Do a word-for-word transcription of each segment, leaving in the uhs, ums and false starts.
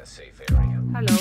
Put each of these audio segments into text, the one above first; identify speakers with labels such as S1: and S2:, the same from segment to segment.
S1: a safe area.
S2: Hello.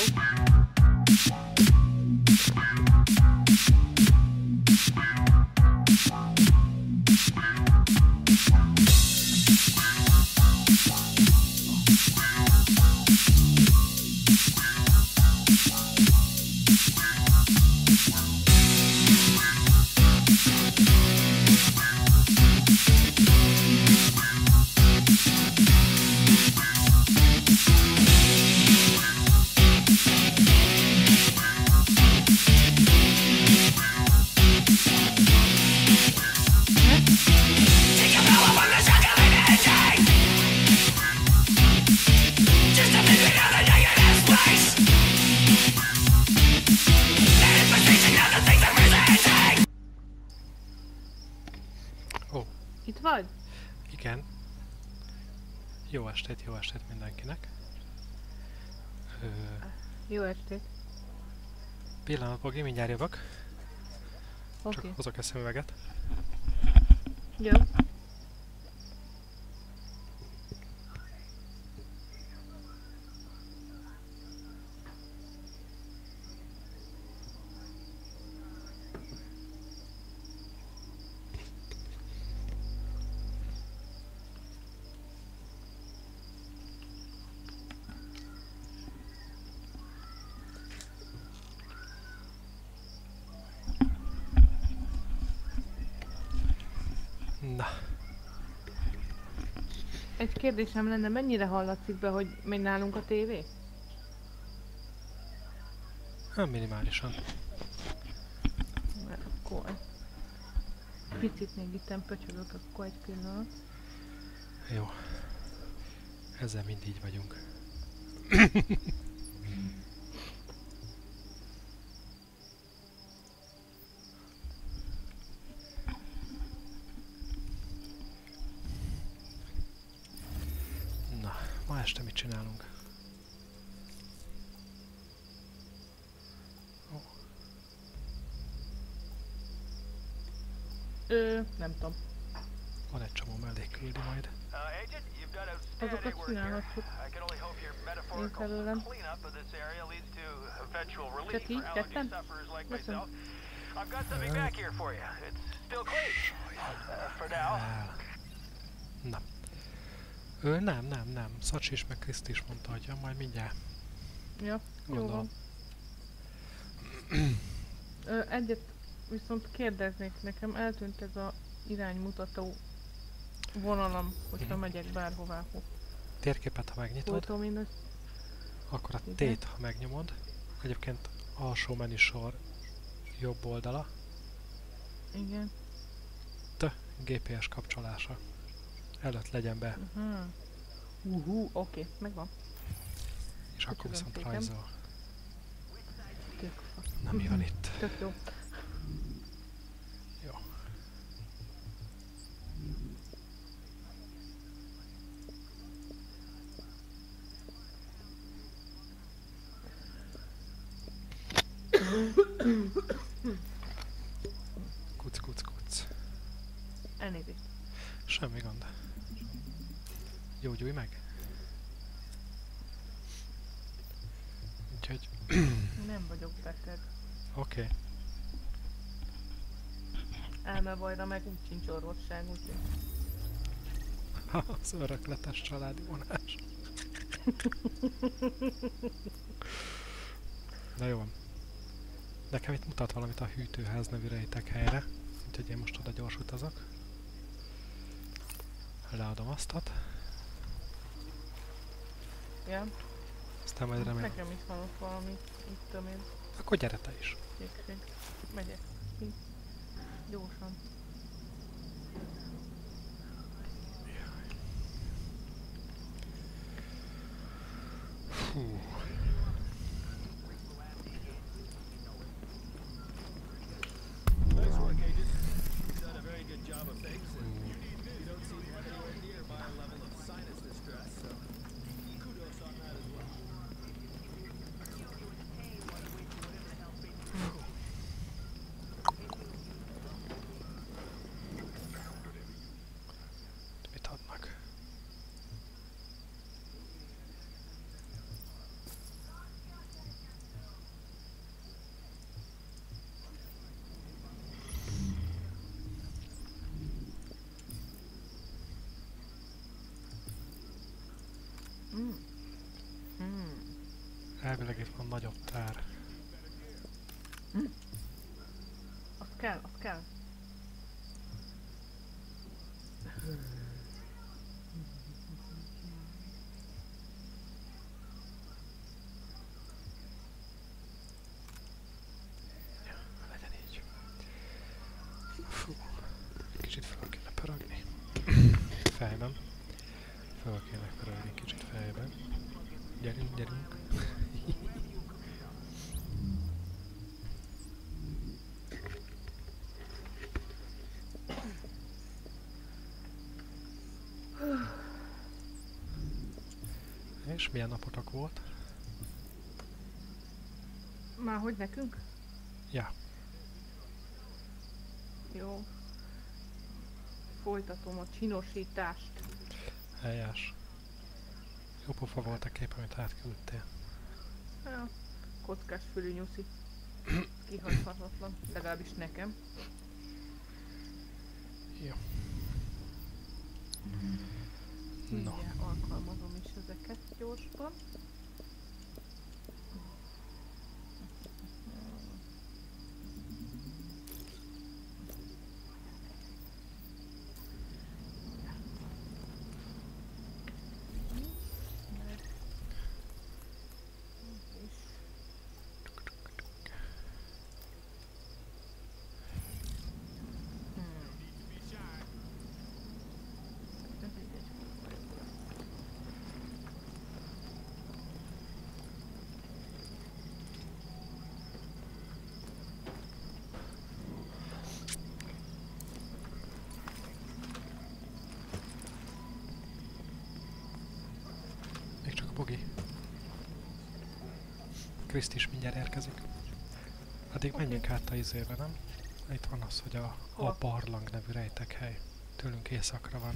S2: Itt vagy?
S3: Igen. Jó estét, jó estét mindenkinek. Ö,
S2: Jó estét.
S3: pillanat, Bogi, mindjárt jövök.
S2: Oké.
S3: Csak
S2: Okay.
S3: hozok egy szemüveget.
S2: Jó.
S3: Na,
S2: Egy kérdésem lenne, mennyire hallatszik be, hogy megy nálunk a tévé?
S3: hát minimálisan.
S2: Mert akkor... Picit még itten pöcsögök, akkor egy pillanat.
S3: Jó. Ezzel mind így vagyunk. Na, ma este mit csinálunk? Ó,
S2: Ö, nem tudom.
S3: van egy csomó mellékküldi majd.
S2: Azokat csinálhatjuk. Én felőlem. Csak így tettem? Köszönöm.
S1: I've got something back here for you. It's still clean. Uh, for now.
S3: El. Na. Ő nem, nem, nem. Szacsi is meg Kriszti is mondta, hogy ja, majd mindjárt.
S2: Ja, jó
S3: Gondolom.
S2: van. Ö, egyet viszont kérdeznék, nekem eltűnt ez a iránymutató vonalam, hogyha
S3: Mhm.
S2: megyek bárhová.
S3: Térképet, ha megnyitod,
S2: Fotó
S3: akkor a
S2: Igen.
S3: T-t, ha megnyomod, egyébként alsó menüsor jobb oldala,
S2: Igen.
S3: T, gé pé es kapcsolása. Előtt legyen be,
S2: Uh-huh. Uhú, oké, megvan.
S3: és akkor
S2: Köszönöm
S3: viszont
S2: szépen.
S3: rajzol.
S2: Tök fasz.
S3: Na, mi van itt?
S2: Tök jó.
S3: Jó. Kuc, kuc, kuc.
S2: Elnézést.
S3: Semmi gond. Gyógyulj meg. Úgyhogy,
S2: Nem vagyok beteg.
S3: oké. Okay.
S2: Elmebajra meg úgy sincs orvosság, úgyhogy...
S3: Az örökletes családi vonás. Na jó van. Nekem itt mutat valamit a hűtőház nevű rejtek helyre, úgyhogy én most oda gyors utazok. Leadom aztat,
S2: Ja,
S3: aztán majd remélem.
S2: nekem is van ott valami, itt tudom én,
S3: Akkor gyere te is.
S2: kékség. Megyek. Ki. Gyorsan.
S3: Fú.
S2: Mm. Mm.
S3: Elvileg itt van nagyobb tár.
S2: Azt kell, azt kell.
S3: Legyen így. Fú, kicsit fel kéne pörögni. Fejben. Fel kéne pörögni kicsit fejben. Gyerünk, gyerünk. És milyen napotok volt?
S2: Már hogy nekünk?
S3: Ja.
S2: Jó. Folytatom a csinosítást.
S3: Helyes. Jó pofa volt a kép, amit átküldtél.
S2: Ja, kockás fülű nyuszi. Kihagyhatatlan, legalábbis nekem.
S3: Jó. No.
S2: Mindjárt alkalmazom is ezeket gyorsban.
S3: Még csak a bogi. Kriszt is mindjárt érkezik. Addig
S2: Oké.
S3: menjünk át a izébe, nem? Itt van az, hogy a, a
S2: Hol?
S3: barlang nevű rejtekhely. Tőlünk északra van.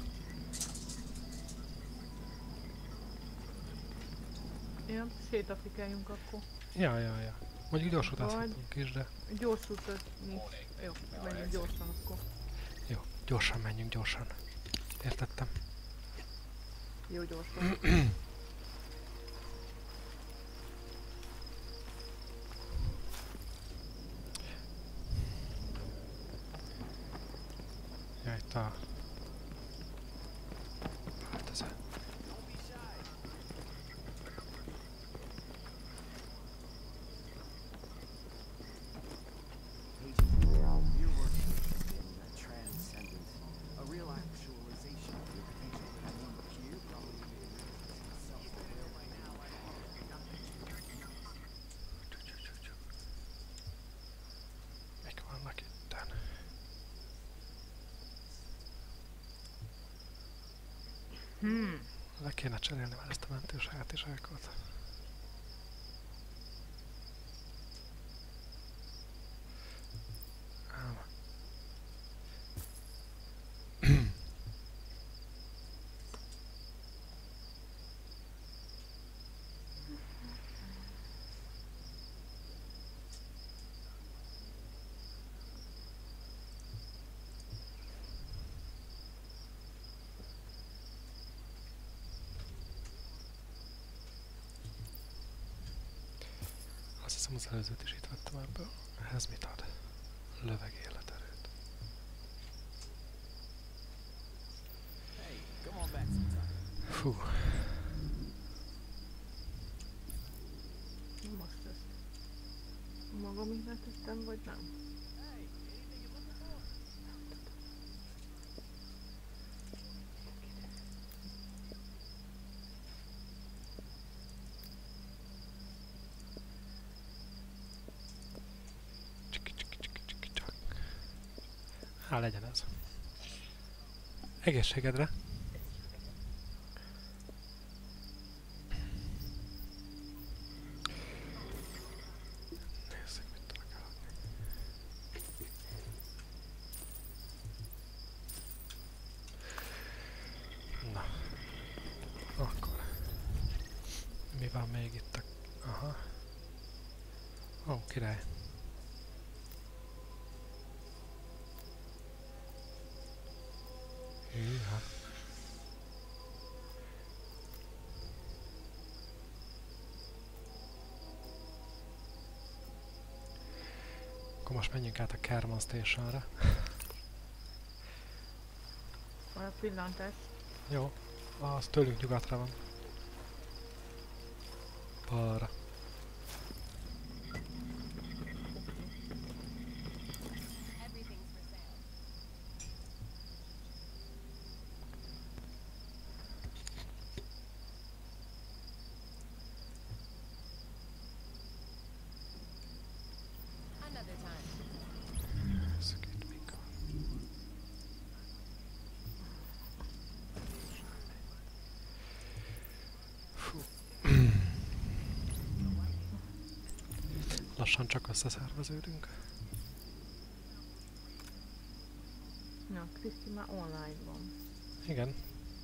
S2: Ja, sétafikáljunk akkor.
S3: Ja, ja, ja. Mondjuk gyors
S2: Vagy-
S3: utazhatunk is, de
S2: Gyors utazni. Jó, menjünk gyorsan akkor.
S3: jó, gyorsan menjünk, gyorsan. Értettem.
S2: Jó, gyorsan.
S3: Ja, itt a... Hát ez a...
S4: Your work has been transcendent, a real actualization of your potential. I mean, you probably self-aware by now.
S3: Mik vannak itten?
S2: Hmm.
S3: Le kéne cserélni már ezt a mentős hátizsákot. Ám. Azt hiszem az előzőt is itt vettem ebből. Ez mit ad? Löveg életerőt.
S4: Hey, come on back sometime.
S3: Fú,
S2: Most ezt magam is letettem, vagy nem?
S3: csiki, csiki, csiki, csiki, csak. Há, legyen ez. Egészségedre! Nézzük, mit tudok eladni. Na. Akkor. Mi van még itt a... Aha. Ó, király. Hűha. most menjünk át a Kerman Stationre.
S2: A pillantás.
S3: Jó, az tőlünk nyugatra van. Balra. Szükít mikor. Fú. Lassan csak összeszerveződünk.
S2: Na, Kriszti már online van.
S3: Igen.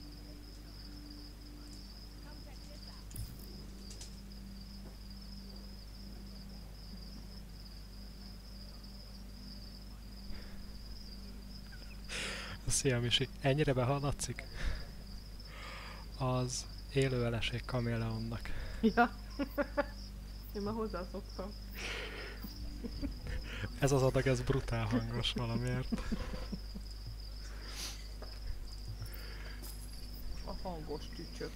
S3: Szia Misi, ennyire behallatszik? Az élő eleség kaméleonnak.
S2: Ja. Én már hozzászoktam.
S3: Ez az adag, ez brutál hangos valamiért.
S2: A hangos tücsök.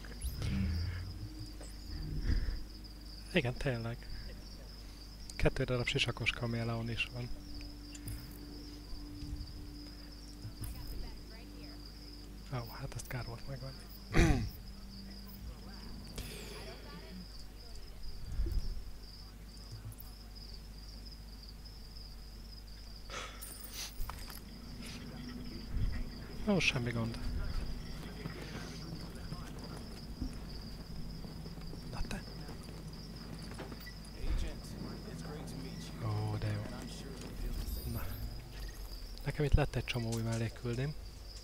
S3: Igen, tényleg. Kettő darab sisakos kaméleon is van. Ó, oh, hát ezt kár volt megvenni. Ó, semmi gond. Na te. Ó, de jó. Na. Nekem itt lett egy csomó új mellékküldém.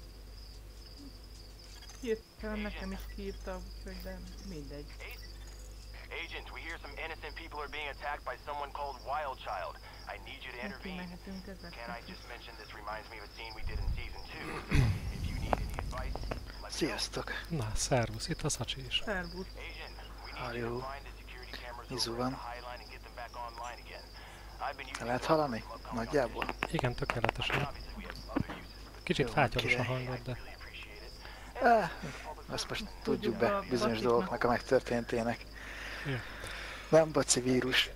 S2: Hirtelen nekem is kiírta, úgyhogy de mindegy.
S1: Agent, we hear some innocent people are being attacked by someone called Wildchild. I need you to
S2: Neki
S1: intervene.
S2: mehetünk ezekre.
S1: Can I just mention this reminds me of a scene we did in season two. So if you need any advice, let me know.
S5: Sziasztok!
S3: Na, szervusz, itt a Szacsi is.
S2: Szervusz.
S1: Agent, we need
S5: Halló.
S1: you to find the security cameras
S5: Izu
S1: over
S5: van.
S1: at the High Line and get them back online again. I've been using
S5: Lehet
S1: them
S5: hallani?
S1: for upcoming
S5: Nagyjából?
S3: Igen, tökéletesen.
S1: Obviously we have other uses.
S3: Kicsit
S5: Jó,
S3: fátyolos a
S5: király.
S3: hangod, de
S1: Really appreciate it.
S5: Eh, ezt most tudjuk be bizonyos dolgoknak a megtörténtének.
S3: Ja.
S5: Nem baci vírus.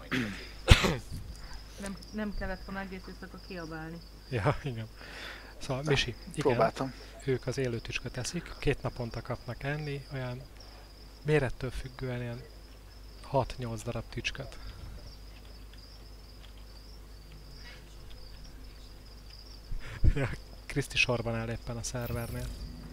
S2: Nem, nem kellett volna egész éjszaka kiabálni.
S3: Ja, igen. Szóval Misi, igen,
S5: Próbáltam.
S3: ők az élő tücsköt eszik, két naponta kapnak enni, olyan mérettől függően ilyen hat-nyolc darab tücsköt. Ja, Kriszti sorban áll éppen a szervernél.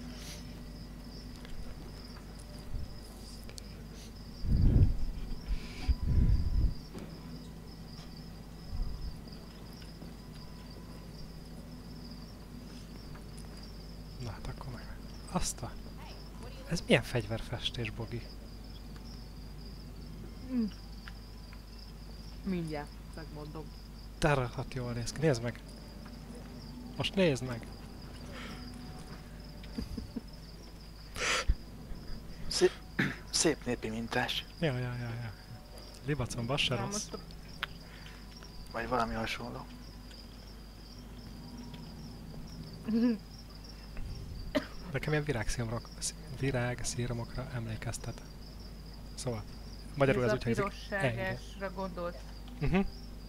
S3: Na hát akkor meg. Azt a... Ez milyen fegyverfestés, Bogi?
S2: Mm. Mindjárt, megmondom.
S3: De rohadt jól néz ki. Nézd meg! Most nézd meg!
S5: Szép, szép népi mintás.
S3: Ja, ja, ja, ja. Libacon, bassz se
S2: Na,
S3: rossz.
S2: most a
S5: Vagy valami hasonló.
S3: Nekem ilyen virágszírmok, virágszírmokra emlékeztet. Szóval, magyarul ez
S2: ez
S3: úgy
S2: a
S3: hangzik.
S2: pirosságásra gondolt.
S3: Uh-huh.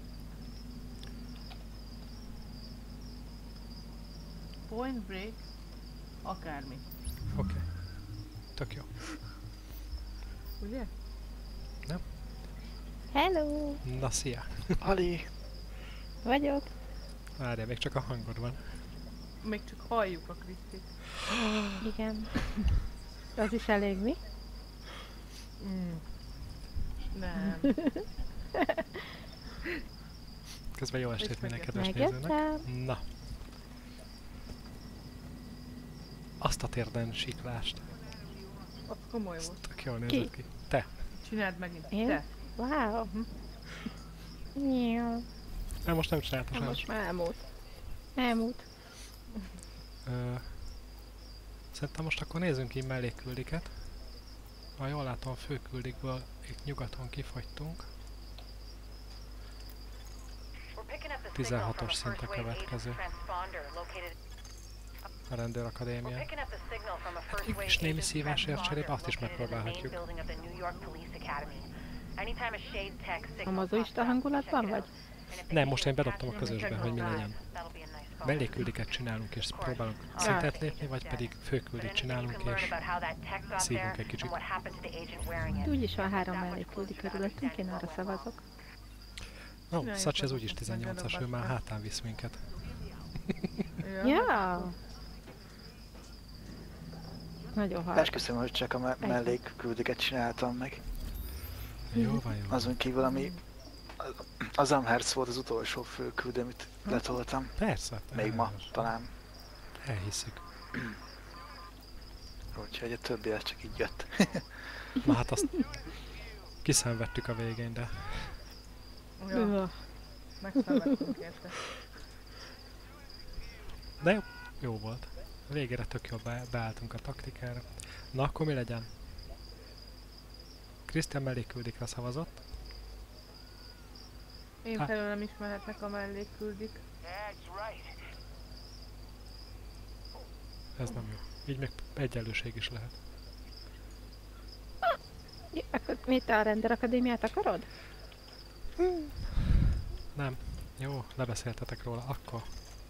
S2: Point break, akármi.
S3: Oké. Okay. Tök jó.
S2: Ugye?
S6: Hello!
S3: Na, szia!
S5: Ali!
S6: Vagyok.
S3: Várjál, még csak a hangod van.
S2: Még csak halljuk a Krisztit.
S6: Igen. Az is elég, mi?
S2: Mm. Nem.
S3: Közben jó estét
S2: És
S3: minden
S2: meg-
S3: kedves nézőnek.
S6: Megjöttem.
S3: Na. Azt a térden siklást.
S2: Az komoly volt.
S3: Tök jól
S6: Ki?
S3: nézett ki. Te.
S2: Csináld megint.
S6: Én?
S2: Te.
S6: Wow.
S2: Mhm.
S6: Nyilv.
S3: Nem, most nem csináltam
S6: Na,
S3: sem.
S6: most már elmúlt. Elmúlt.
S3: Ö, Szerintem most akkor nézzünk így mellékküldiket. Ha jól látom, a főküldikből itt nyugaton kifagytunk. tizenhatos szint a következő. A rendőrakadémia. Hát mégis némi szívásért cserébe azt is megpróbálhatjuk.
S6: A mozoista hangulatban vagy?
S3: Nem, most én bedobtam a közösbe, hogy mi legyen. Melléküldiket csinálunk és próbálunk szintet lépni, vagy pedig főküldit csinálunk és szívunk egy kicsit.
S6: Úgyis van három mellékküldi körülöttünk, én arra szavazok.
S3: Ó, oh, Szacsi az úgyis tizennyolcas, ő már hátán visz minket.
S6: Ja. Nagyon hard.
S5: Esküszöm, hogy csak a me mellékküldiket csináltam meg.
S3: Jó van, jó.
S5: Azon kívül, ami az Amherst volt az utolsó főküld, amit letoltam.
S3: Persze.
S5: Még ma, talán.
S3: Elhiszük.
S5: Úgyhogy a többi az csak így jött.
S3: Na hát azt kiszenvedtük a végén, de...
S2: Ja, megszenvedtünk érte.
S3: De jó, jó volt. A végére tök jól be, beálltunk a taktikára. Na akkor mi legyen? Krisztián mellékküldikre szavazott.
S2: Én felőlem is mehetnek a mellékküldik.
S3: Ez nem jó. Így még egyenlőség is lehet.
S6: Ja, akkor mit, te a rendőrakadémiát akarod?
S3: Hmm. Nem. Jó, lebeszéltetek róla. Akkor.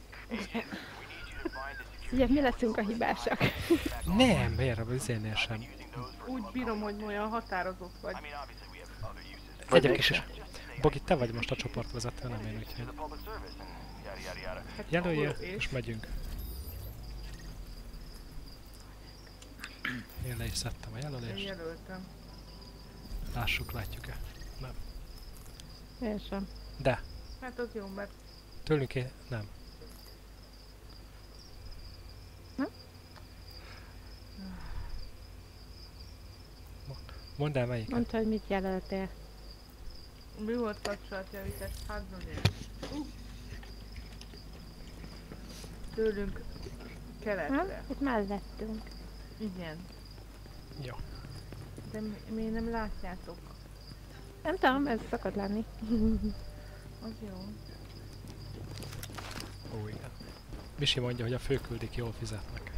S6: Ugye mi leszünk a hibásak?
S3: Nem, miért? Az izénél sem.
S2: Úgy bírom, hogy olyan határozott vagy.
S3: Egyébként is. Bogi, te vagy most a csoportvezető, nem én, úgyhogy... Jelöljél, és megyünk. Én le is szedtem a jelölést.
S2: Én jelöltem.
S3: Lássuk, látjuk-e? Nem.
S6: Én sem.
S3: De.
S2: Hát az jó, mert...
S3: Tőlünk én... nem.
S6: Nem?
S3: Mondd el melyiket.
S6: Mondd, hogy mit jelöltél.
S2: Mi volt kapcsolatjavítás? Hát mondja. Uh. Tőlünk keletre.
S6: Ha? Itt mellettünk.
S2: Igen.
S3: Jó.
S2: De mi, miért nem látjátok?
S6: Nem tudom, ez szokott lenni.
S2: Az jó.
S3: Ó, igen. Misi mondja, hogy a főküldik jól fizetnek.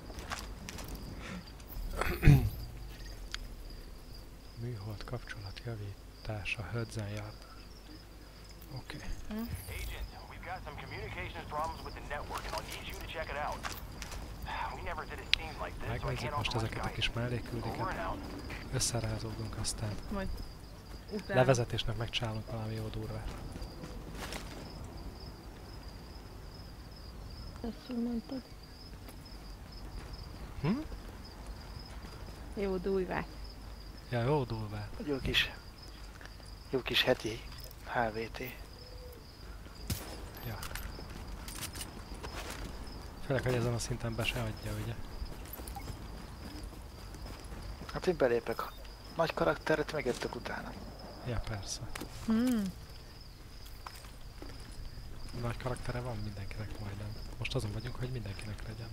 S3: Műhold kapcsolatjavítása, Hudson Yard. Oké. Okay.
S2: Hm?
S1: Agent, we've got some communications problems with the network and I'll need you to check it out. We never did a scene like this, so I
S3: Megnézzük
S1: can't
S3: most
S1: authorize
S3: ezeket a kis
S1: guidance.
S3: mellékküldiket.
S1: Over and out.
S3: Összerázódunk, aztán
S2: Majd utána.
S3: levezetésnek megcsinálunk valami jó durvát.
S6: Ezt mondtad.
S3: Hm?
S6: Jó dújvát.
S3: Ja, jó durvát.
S5: Jó kis, jó kis heti há vé té.
S3: Ja. Főleg, hogy ezen a szinten be se adja, ugye?
S5: Hát én belépek a nagy karakteret, megjöttök utána.
S3: Ja, persze.
S6: Hmm.
S3: Nagy karaktere van mindenkinek majdnem. Most azon vagyunk, hogy mindenkinek legyen.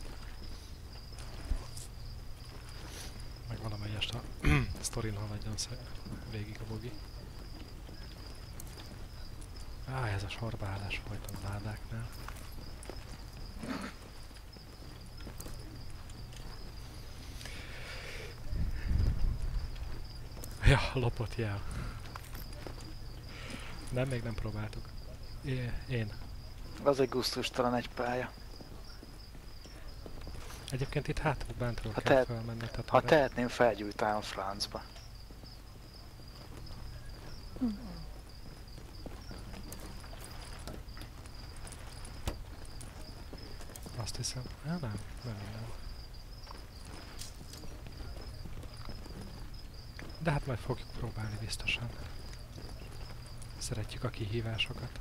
S3: Meg valamelyest a sztorin haladjon végig a Bogi. Á, ez a sorbaállás volt a ládáknál. Ja, lopott jel. Nem, még nem próbáltuk. É, én.
S5: Az egy gusztustalan egy pálya.
S3: Egyébként itt hátul bentről
S5: Ha
S3: kell
S5: tehet-
S3: felmenni. Tehát
S5: Ha
S3: arra-
S5: tehetném, felgyújtám a francba.
S3: Azt hiszem. Ja, nem, nem minden. De hát majd fogjuk próbálni biztosan. Szeretjük a kihívásokat.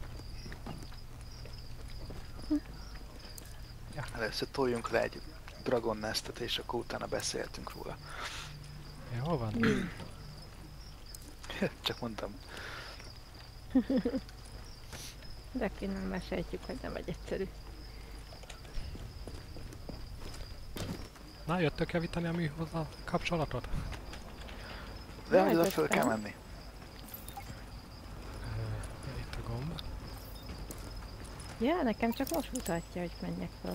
S3: Ja,
S5: Először toljunk le egy Dragon Nestet, és akkor utána beszéltünk róla.
S3: jó van.
S5: Csak mondtam.
S6: De ki nem meséltjük, hogy nem egy egyszerű.
S3: Na, jöttök javítani a műhoz a kapcsolatot?
S5: De
S6: Majd
S5: oda föl kell
S6: aztán.
S5: menni.
S3: Ö, itt a gomb.
S6: Ja, nekem csak most mutatja, hogy menjek fel.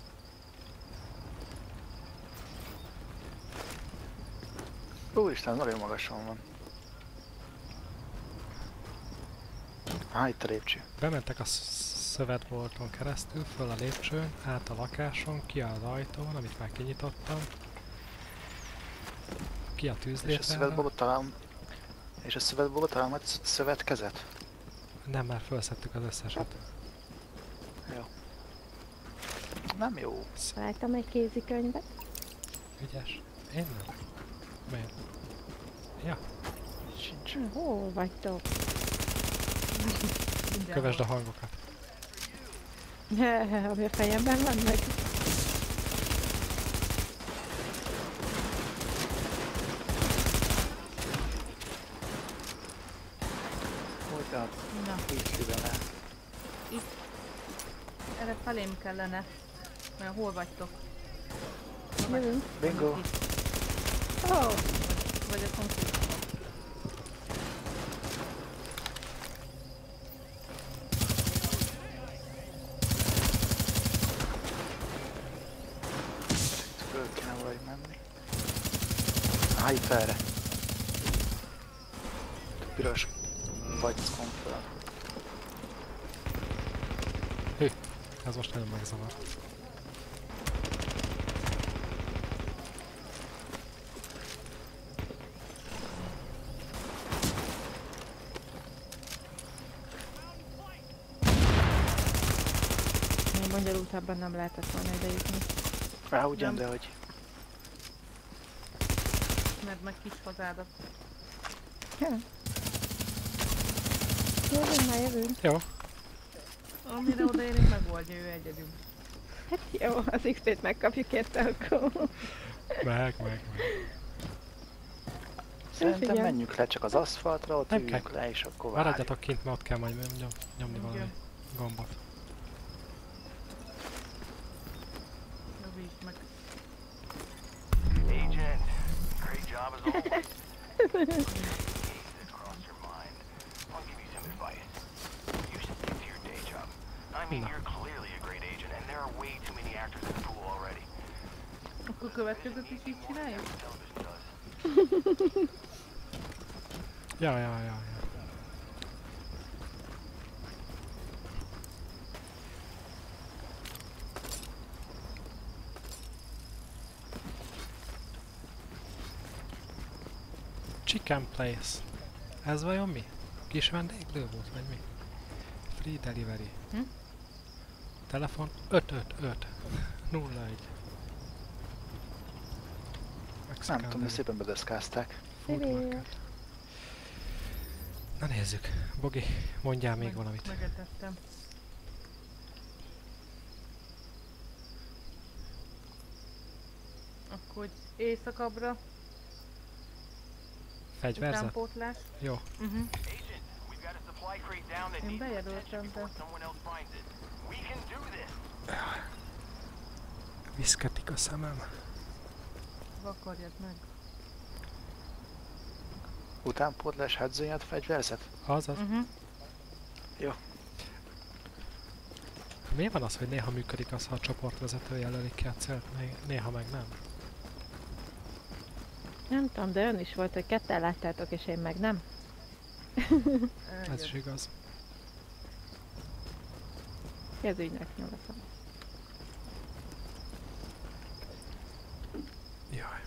S5: Úristen, nagyon magasan van. Á, itt a lépcső.
S3: Bementek a szövetbolton keresztül, föl a lépcsőn, át a lakáson, ki az ajtón, amit már kinyitottam. Ki a
S5: És a
S3: tűzlétrára.
S5: szövetboltot talán... És a szövetboltot talán majd szövetkezet?
S3: Nem, már felszettük az összeset.
S5: Jó. Nem jó.
S6: Találtam egy kézikönyvet.
S3: Ügyes. Én nem. Miért? Ja,
S5: Sincs.
S6: Hm, hol vagytok?
S3: kövesd a hangokat.
S6: Ami a fejemben van meg.
S5: Hogyan?
S2: Na,
S5: Így lenne.
S2: erre felém kellene. Mert hol vagytok?
S6: Jövünk.
S5: Bingo.
S6: Ó, oh,
S2: Vagy a szomszédban.
S5: Föl kéne valahogy menni. Á, itt erre. Piros vagyszkon föl.
S3: Hű, ez most nagyon megzavart.
S6: még bonyolultabban nem lehetett volna ide jutni.
S5: Á, ugyan,
S2: Nem.
S5: de hogy...
S2: Mert meg kis hazádat.
S6: Ja. Jövünk, már jövünk.
S3: Jó,
S2: Amire odaérünk, megoldja ő egyedül.
S6: Hát jó, az iksz pét megkapjuk érte akkor.
S3: meg, meg, meg.
S5: Szerintem
S6: figyelj.
S5: menjünk le csak az aszfaltra, ott
S3: Nem
S5: üljünk
S3: kell.
S5: le és akkor várjuk.
S3: Maradjatok kint, mert ott kell majd nyom, nyomni
S2: Igen.
S3: valami gombot.
S2: Javítsd meg.
S1: Agent, great job as always. Cross your mind. I'll give you some advice. You should stick to your day job. I mean,
S3: No.
S1: you're clearly a great agent, and there are way too many actors in the pool already.
S2: Akkor következőt is így csináljuk?
S1: Television does.
S3: Ja, ja, ja, ja. Chicken Place. Ez vajon mi? Kis vendéglő volt, vagy mi? Free delivery.
S2: Hm?
S3: Telefon öt öt öt nulla egy.
S5: Nem tudom, de szépen bedeszkázták.
S3: Food
S6: Civil.
S3: worker. Na nézzük. Bogi, mondjál még
S2: Meg-
S3: valamit.
S2: Megetettem. Akkor hogy éjszakabbra,
S3: Fegyverzet?
S2: utánpótlás.
S3: Jó.
S2: Uh-huh.
S1: Agent, we've got a supply crate down that
S2: Én
S1: needs
S2: bejelöltem,
S1: attention
S2: de...
S1: before someone else finds it. We can do this.
S3: Viszketik a szemem.
S2: Vakarjad meg.
S5: Utánpótlás, hedzőnyed, fegyverzet?
S3: Azaz.
S2: Uh-huh.
S5: Jó.
S3: Miért van az, hogy néha működik az, ha a csoportvezető jelölik ki a célt, né- néha meg nem?
S6: Nem tudom, de ön is volt, hogy ketten láttátok, és én meg nem.
S3: Ez is igaz.
S6: Ki az ügynök nyugaton?
S3: Jaj.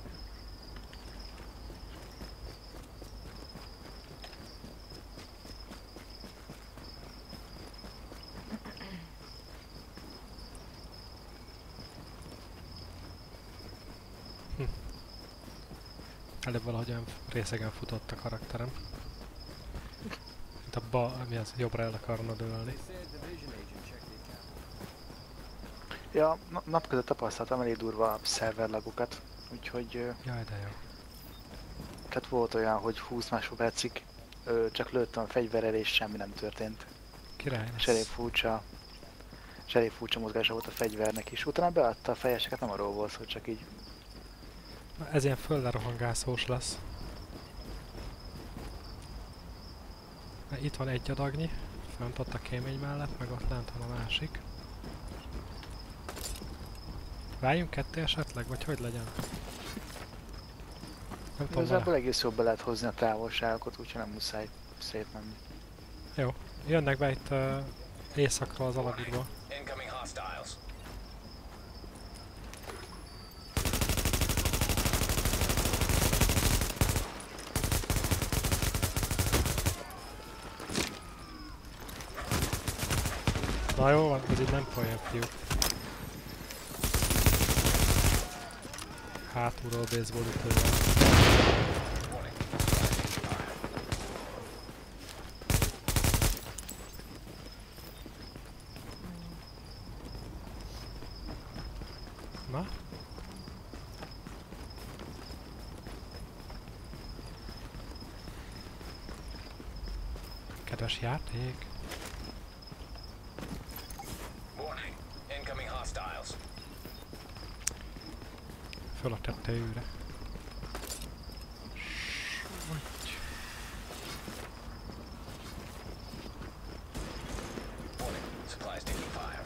S3: Hm. Előbb valahogy olyan részegen futott a karakterem. Mint a bal, mi az, jobbra el akarna dőlni.
S5: Ja, na- napközött tapasztaltam elég durva szerverlagokat, úgyhogy ö,
S3: Jaj, de jó.
S5: tehát volt olyan, hogy húsz másodpercig ö, csak lőttem a fegyverrel és semmi nem történt.
S3: Király.
S5: És elég furcsa, és elég furcsa mozgása volt a fegyvernek is. Utána beadta a fejeseket, nem arról volt szó, csak így.
S3: Na, ez ilyen föllerohangászós lesz. Na, itt van egy adagnyi fönt ott a kémény mellett, meg ott lent van a másik. Váljunk ketté esetleg, vagy hogy legyen? Nem tudom,
S5: Igazából egész jól be lehet hozni a távolságokat, úgyhogy nem muszáj szétmenni.
S3: jó, jönnek be itt uh, éjszakról az alagútból.
S1: Incoming hostiles.
S3: Na jó van, ez így nem folyam, fiúk. Hátulról baseball ütővel. Na? Kedves játék!
S1: Warning. Incoming hostiles.
S3: Föl a tetejűre.
S1: Warning. Supplies taking fire.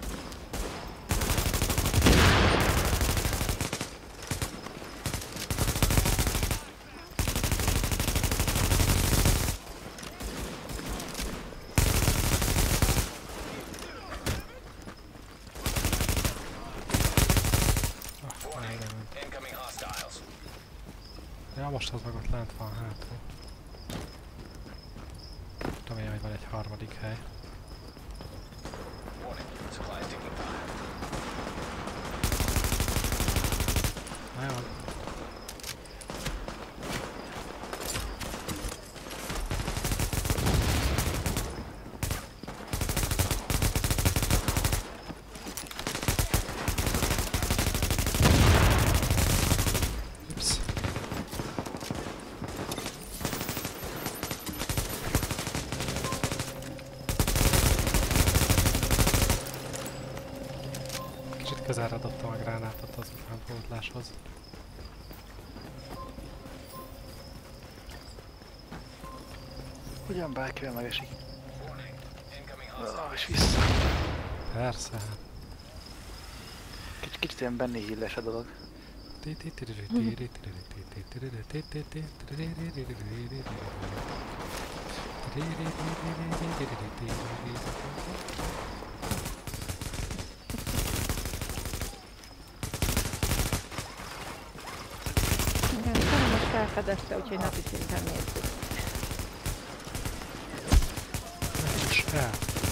S1: Incoming hostiles.
S3: Ja, most az meg ott lent van hátul. Remélem, hogy van egy harmadik hely.
S1: Warning. Supplies taking fire.
S3: Na jó. Ups. Kicsit közelre dobtam a gránátot az utánpótláshoz.
S5: Ugyan bárkivel megesik.
S1: Warning. Incoming
S5: Ah,
S1: hostiles.
S5: és vissza.
S3: Persze.
S5: Kicsit, kicsit ilyen Benny Hill-es a dolog.
S6: Igen, Sara most felfedezte, úgyhogy napi szinten nézzük.
S3: És el.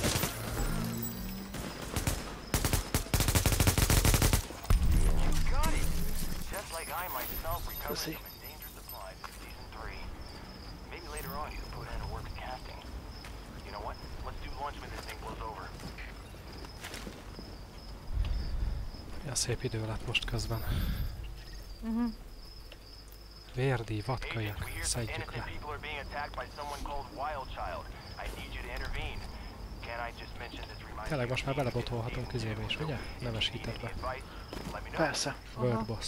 S1: Got it. Just like I myself recovered
S5: Pussy.
S1: from endangered supplies in season three. Maybe later on you can put in a work casting. You know what? Let's do lunch when this thing blows over.
S3: Ja, szép idő lett most közben.
S2: Uh-huh.
S3: Vérdi, vadkajak,
S1: Agents, we hear some
S3: szedjük
S1: innocent
S3: le.
S1: people are being attacked by someone called Wildchild. I need you to intervene. Can I just mention this reminds
S3: Tényleg
S1: me
S3: most már belebotolhatunk izébe is, ugye? Nevesítetbe.
S1: advice? Let me know.
S5: Persze.
S3: World Boss.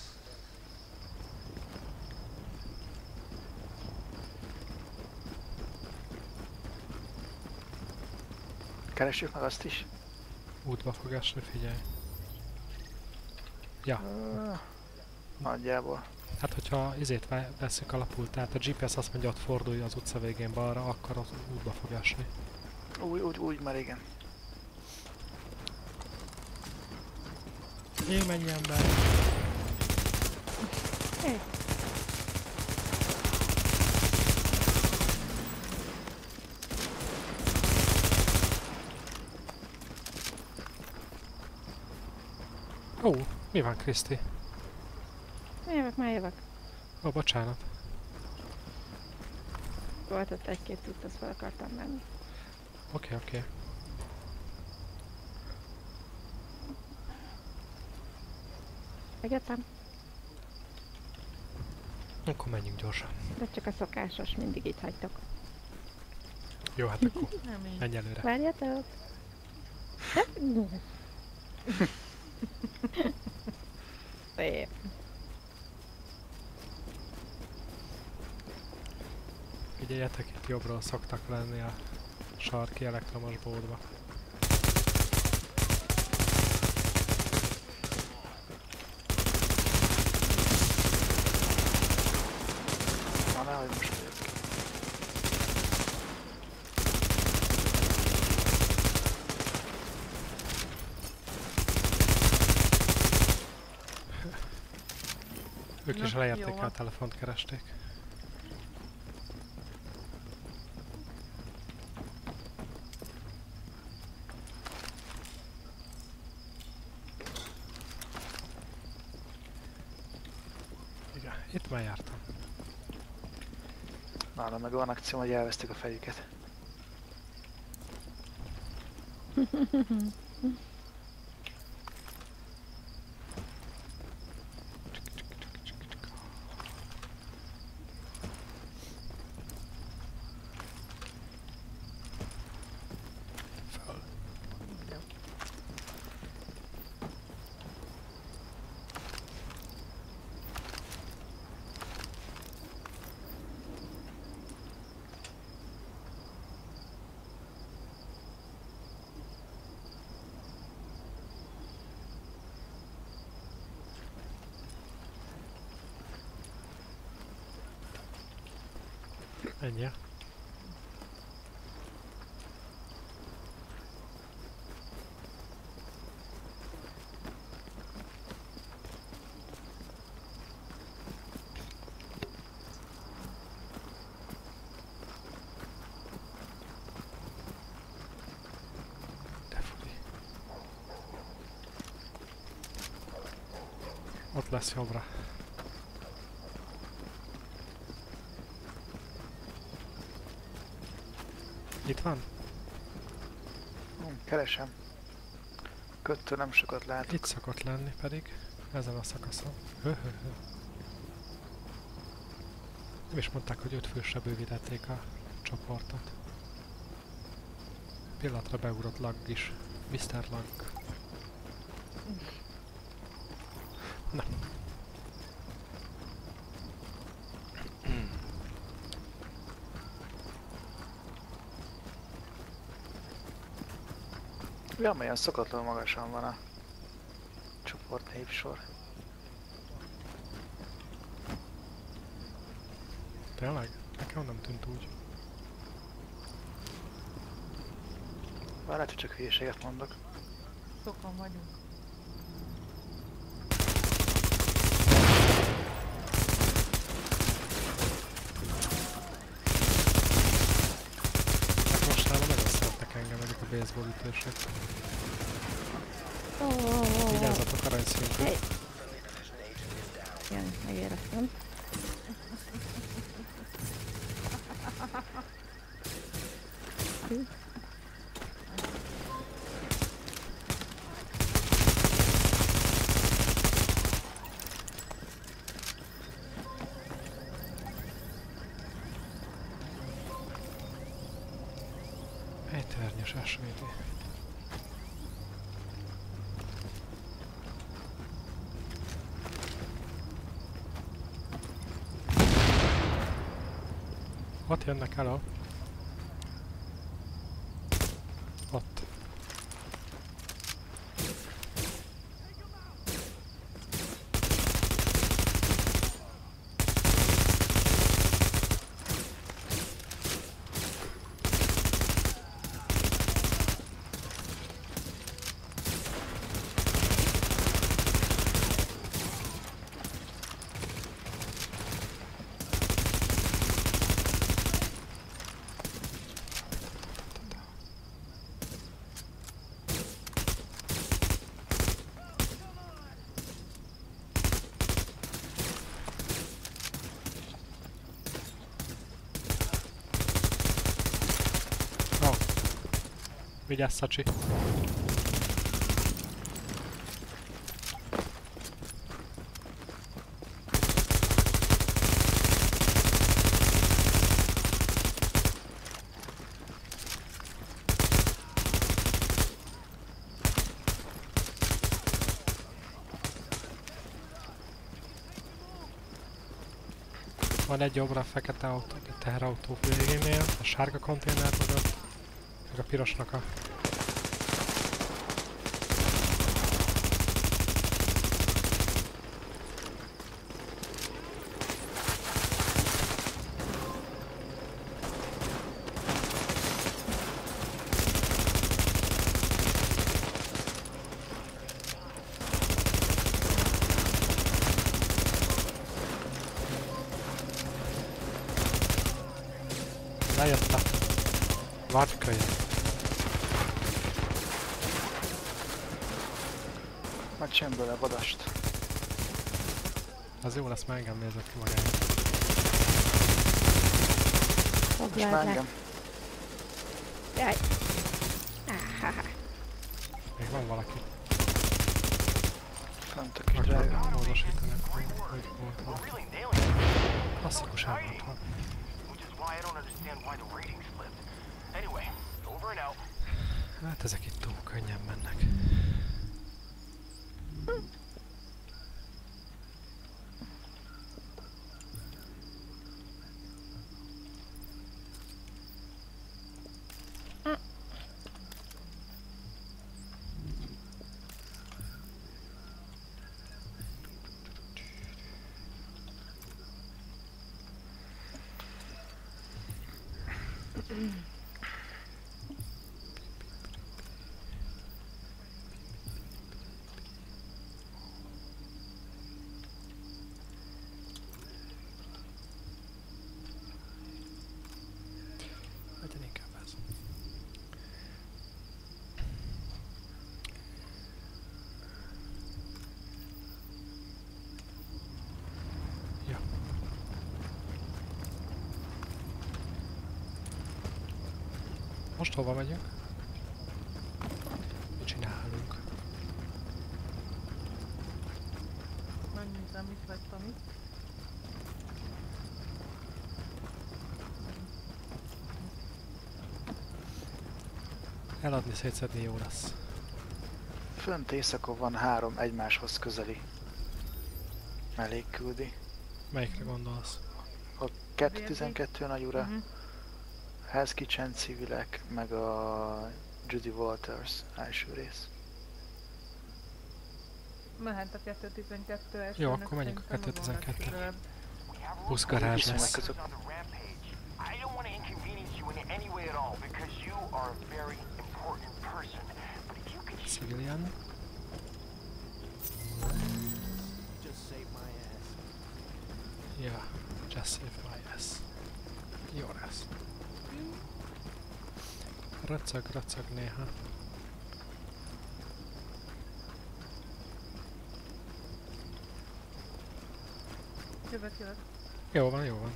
S5: Keressük meg azt is.
S3: Útba fog esni, figyelj. Ja,
S5: Ah, nagyjából.
S3: hát hogyha izét ve- vesszük alapul, tehát a gé pé es azt mondja, ott fordulj az utca végén balra, akkor az útba fog esni.
S5: Úgy, úgy, úgy már igen.
S3: Jé, mennyi ember!
S6: Hé,
S3: Ó, mi van, Kriszti?
S6: jövök, már jövök.
S3: Ó, bocsánat.
S6: Volt ott egy-két cucc, azt fel akartam menni.
S3: Oké, oké.
S6: Egyetem,
S3: Akkor menjünk gyorsan.
S6: de csak a szokásos, mindig itt hagytok.
S3: Jó, hát akkor
S2: Nem így.
S3: menj előre.
S6: Várjatok! Szép.
S3: Figyeljetek, itt jobbról szoktak lenni a sarki elektromos bódba.
S5: Na, nehogy most vagyok.
S3: Ők is
S2: Na,
S3: leérték,
S2: jó.
S3: a telefont keresték. Igen, itt már jártam.
S5: Nálam meg van akció, hogy elvesztik a fejüket.
S3: Föl. Ennyi. De furi. Ott lesz jobbra. Itt van?
S5: Hm, keresem. Köttől nem sokat látok.
S3: Itt szokott lenni pedig, ezen a szakaszon. Höhöhö. Nem is mondták, hogy öt fősre bővítették a csoportot. Pillanatra beugrott Lag is. miszter Lag. Na.
S5: Ja, milyen szokatlan magasan van a csoport névsor.
S3: Tényleg? Nekem nem tűnt úgy.
S5: Már lehet, hogy csak hülyeséget mondok.
S2: Sokan vagyunk.
S3: Hát most nálam nagyon szeretnek engem ezek a baseball ütések.
S6: Ó, ó, ó, ó.
S3: Vigyázzatok aranyszintű.
S6: Hey. Jaj, megéreztem. Hű.
S3: Egy ternyes es vé té. Ott jönnek el a... Ott. Vigyázz, Szacsi! Van egy jobbra a fekete autó, a teherautó végénél, a sárga konténer mögött. Meg a pirosnak a... Lejöttem. Várj kölyön.
S5: Megcsinálom bele vadast.
S3: Az jó lesz, már engem nézett ki magáért.
S5: És
S6: Foglald
S5: már
S6: le.
S5: engem.
S6: Jaj. Áháhá.
S3: Még van valaki.
S5: Fönt a kis drága.
S3: Módosítanak, hogy volt valaki.
S1: Really nailing it.
S3: Klasszikus elmondva.
S1: Which is why I don't understand why the rating slipped. Anyway, over and out.
S3: Hát ezek itt túl könnyen mennek. Legyen inkább ez. Ja. Most hova megyünk? Mit csinálunk?
S2: Megnézem, mit vettem itt.
S3: Eladni, szétszedni jó lesz.
S5: Fönt éjszakon van három egymáshoz közeli mellékküldi.
S3: Melyikre gondolsz?
S5: A kettő tizenkettő nagy ura,
S2: Uh-huh.
S5: Hell's Kitchen civilek, meg a Judy Walters első rész.
S2: Mehet a kettő tizenkettő első.
S3: Jó, akkor menjünk a kettő tizenkettő. Buszgarázs
S5: Viszonylag
S3: lesz.
S5: között.
S1: On the rampage. I don't want to inconvenience you in any way at all because you are a very important person. But if you could just
S3: Civilian.
S4: Just save my ass.
S3: Ja, just save my ass. Jó lesz. Racag, racag néha.
S2: Jövök, jövök.
S3: Jó van, jó van.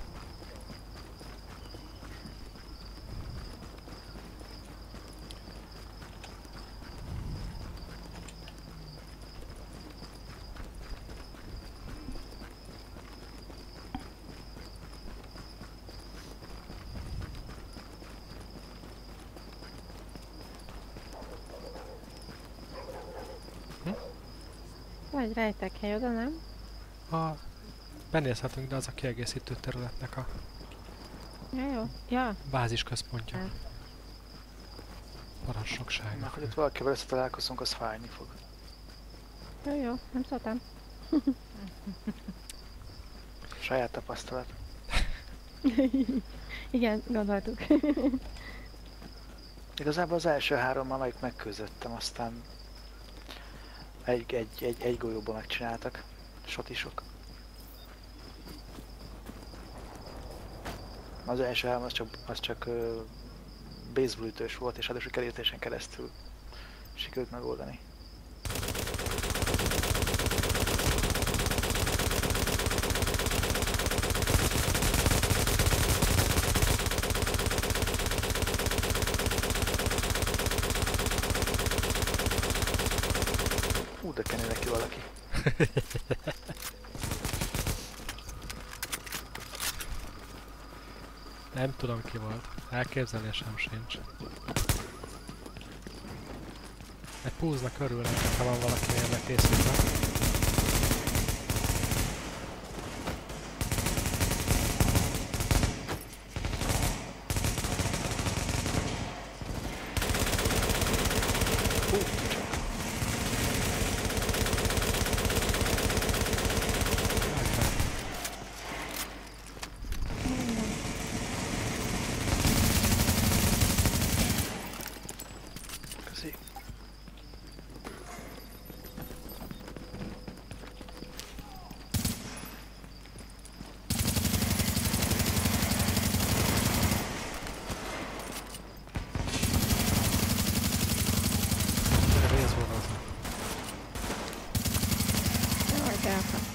S6: Vagy rejtekhely oda, nem?
S3: A... Benézhetünk, de az a kiegészítő területnek a
S6: Ja, jó. Ja.
S3: bázis központja.
S6: Ja.
S3: Parancsnokság.
S5: Na, hogy ott valakivel összetalálkozunk, az fájni fog.
S6: Jó, jó. Nem szóltam.
S5: Saját tapasztalat.
S6: Igen, gondoltuk.
S5: Igazából az első hárommal meg megkőzöttem, aztán egy, egy, egy, egy golyóba megcsináltak. Sotisok. Az első három az csak, az csak uh, baseballütős volt, és ráadásul kerítésen keresztül sikerült megoldani. Hú, de kenő neki valaki.
S3: Nem tudom ki volt. Elképzelésem sincs. Egy púznak örülnek, ha van valaki ilyen készítve.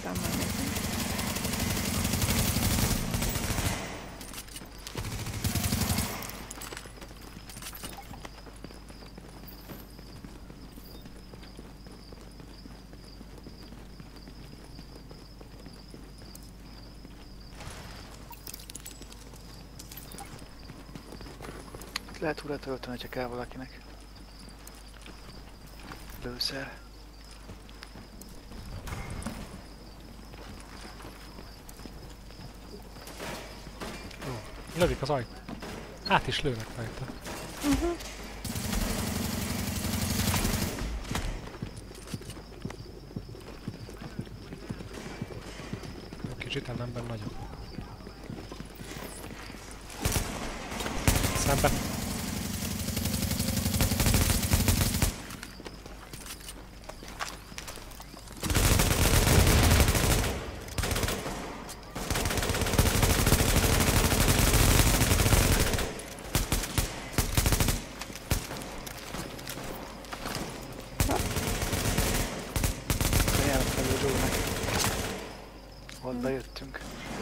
S6: aztán majd megyünk.
S5: Lehet újra tölteni, ha kell valakinek. Lőszer.
S3: Jó. Lövik az ajt. Át is lőnek rajta.
S6: Uh-huh.
S3: Kicsit ellenben nagyobb. Szembe.
S5: Ajánlom felül Joe-nek. Hol bejöttünk.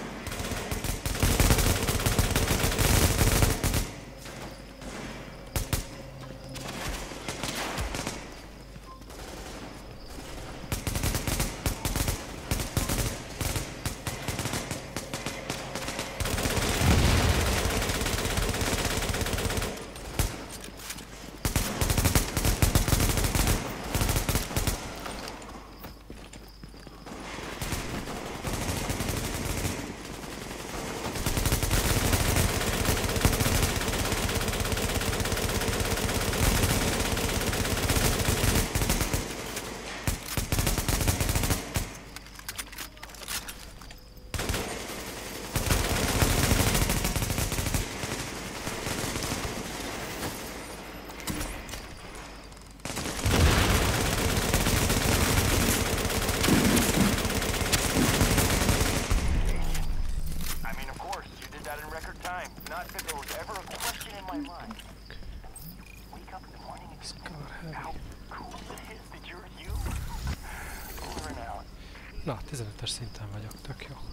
S3: Na, tizenötös szinten vagyok, tök jó.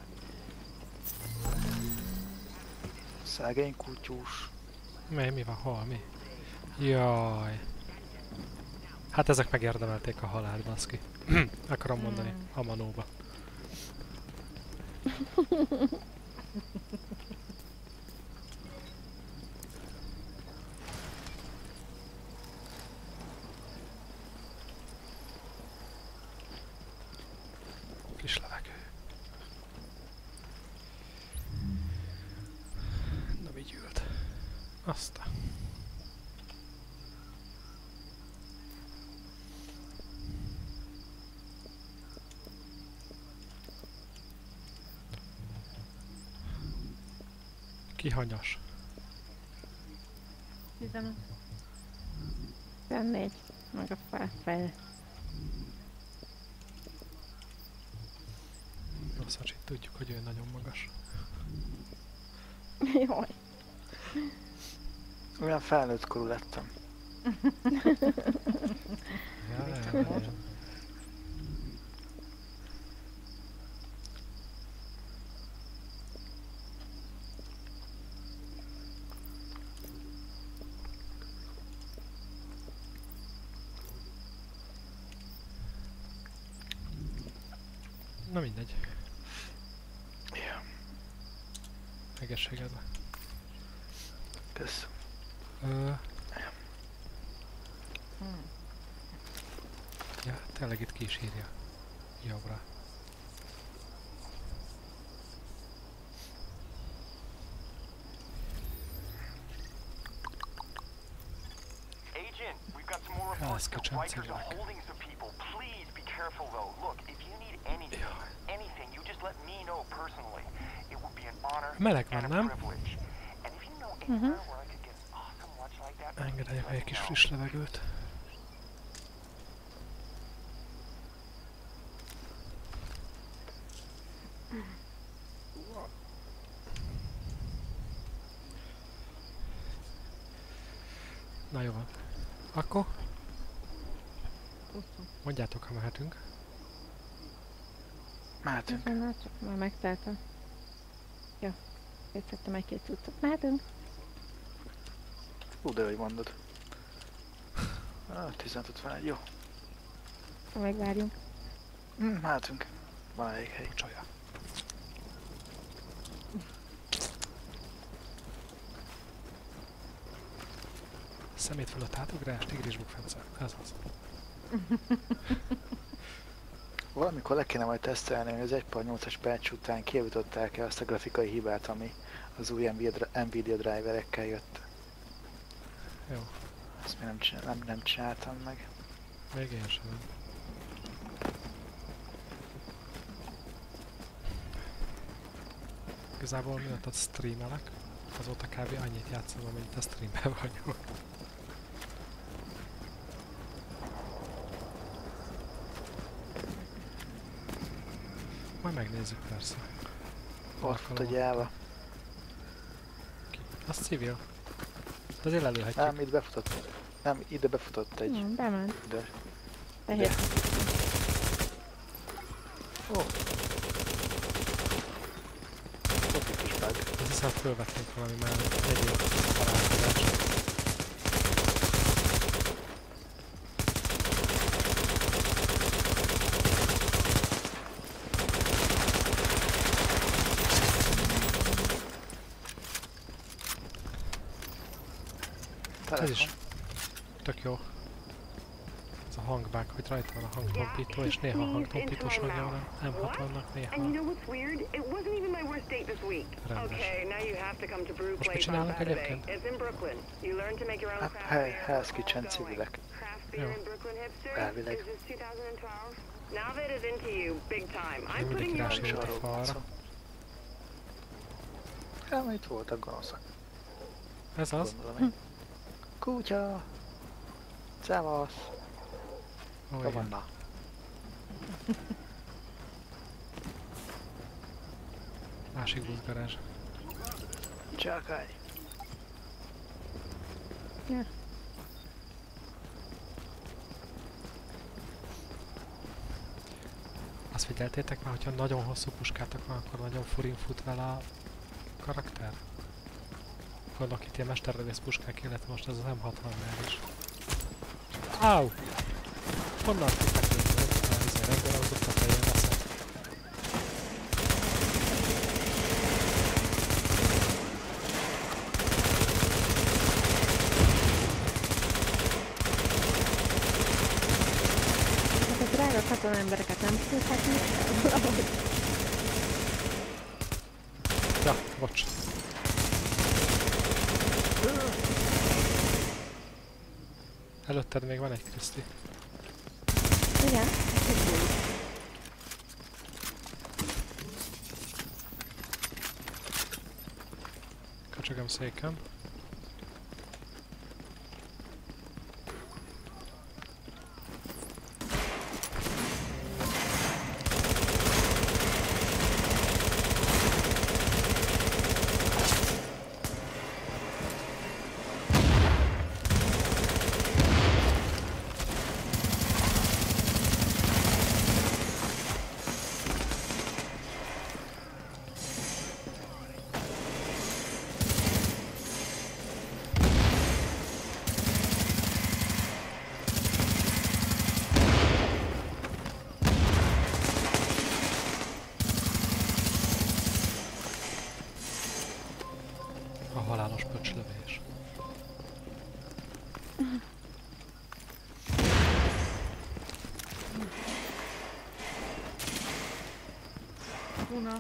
S5: Szegény kutyús.
S3: Mi, mi van, hol, mi? Jaj. Hát ezek megérdemelték a halált, baszki. Akarom mondani, a manóba. Kis levegő. Na, így ült. Aztán. Kihanyas.
S2: tizenöt.
S6: tizennégy, meg a fel, fel.
S3: Jó, Szacsit, tudjuk, hogy ő nagyon magas.
S6: Jaj.
S5: Olyan felnőtt korú lettem.
S3: Ja, ja, ja, ja. Na mindegy.
S5: Ja.
S3: Egészségedre.
S5: Kösz.
S3: Ö... Ja, tényleg itt ki is írja. Jobbra.
S1: Agent, we've got some more reports that
S3: Elszkacsám
S1: bikers are
S3: civilek.
S1: holding some people. Please be careful though. Look, if you need anything, anything, you just let me know personally. It would be an honor
S3: Meleg van,
S1: and a
S3: nem?
S1: privilege. And if you know anywhere where I could get an awesome watch like that,
S3: Engedjek
S1: let
S3: egy
S1: me
S3: kis
S1: know.
S3: friss levegőt. Na jó van. Akkor mondjátok, ha mehetünk.
S5: Mehetünk.
S6: Ezen már csak már megteltem. Jó. Szétszedtem egy-két cuccot. Mehetünk?
S5: Hú, de hogy mondod. Ah, tizenöt ötvenegy, jó.
S6: Megvárjunk.
S5: Hm, mehetünk. Van elég hely.
S3: Csaja. Szemét fölött átugrás, tigris bukfence. Ez az.
S5: Valamikor le kéne majd tesztelni, hogy az egy pont nyolcas patch után kijavították el azt a grafikai hibát, ami az új Nvidia, Nvidia driverekkel jött.
S3: Jó.
S5: Ezt még nem, csinál, nem, nem csináltam meg.
S3: Még én sem. Nem. Igazából miatt streamelek, azóta kb. Annyit játszom, amennyit a streamben vagyok. Majd megnézzük persze.
S5: Ott fut a gyáva.
S3: Az civil. De azért lelőhetjük.
S5: Nem, itt befutott. Nem, ide befutott egy.
S6: Hmm, bement.
S5: Ide.
S6: Fehér.
S5: Ó. Ott egy kis bug.
S3: Azt hiszem fölvettünk valami már egyéb találkozást. Ez is tök jó. Ez a hangbák, hogy rajta van a hangtompító, és néha a hangtompítós hangja van a M hatvannak, néha rendes. Most mit csinálnak egyébként?
S5: Hát, hely, Hell's Kitchen civilek.
S3: Jó.
S5: Elvileg.
S3: Én mindig kirásított a falra.
S5: Hát, itt voltak gonoszak.
S3: Ez az?
S5: Gondolom. Kutya! Szevasz!
S3: Ó,
S5: Jó
S3: igen.
S5: van, na.
S3: Másik buszgarázs.
S5: Csákány!
S6: Ja.
S3: Azt figyeltétek már, hogyha nagyon hosszú puskátok van, akkor nagyon furin fut vele a karakter? Vannak itt ilyen mesterlövész puskák, illetve most ez az M hatvannál is. Áú! Honnan tudták jönni? Nem tudnál izé reggelautót a fején leszek.
S6: Hát a drága katona embereket nem tudhatni.
S3: Ja, bocs. Előtted még van egy Kriszti.
S6: Igen.
S3: Kacsogom széken. A halálos pöcslövés.
S2: Una.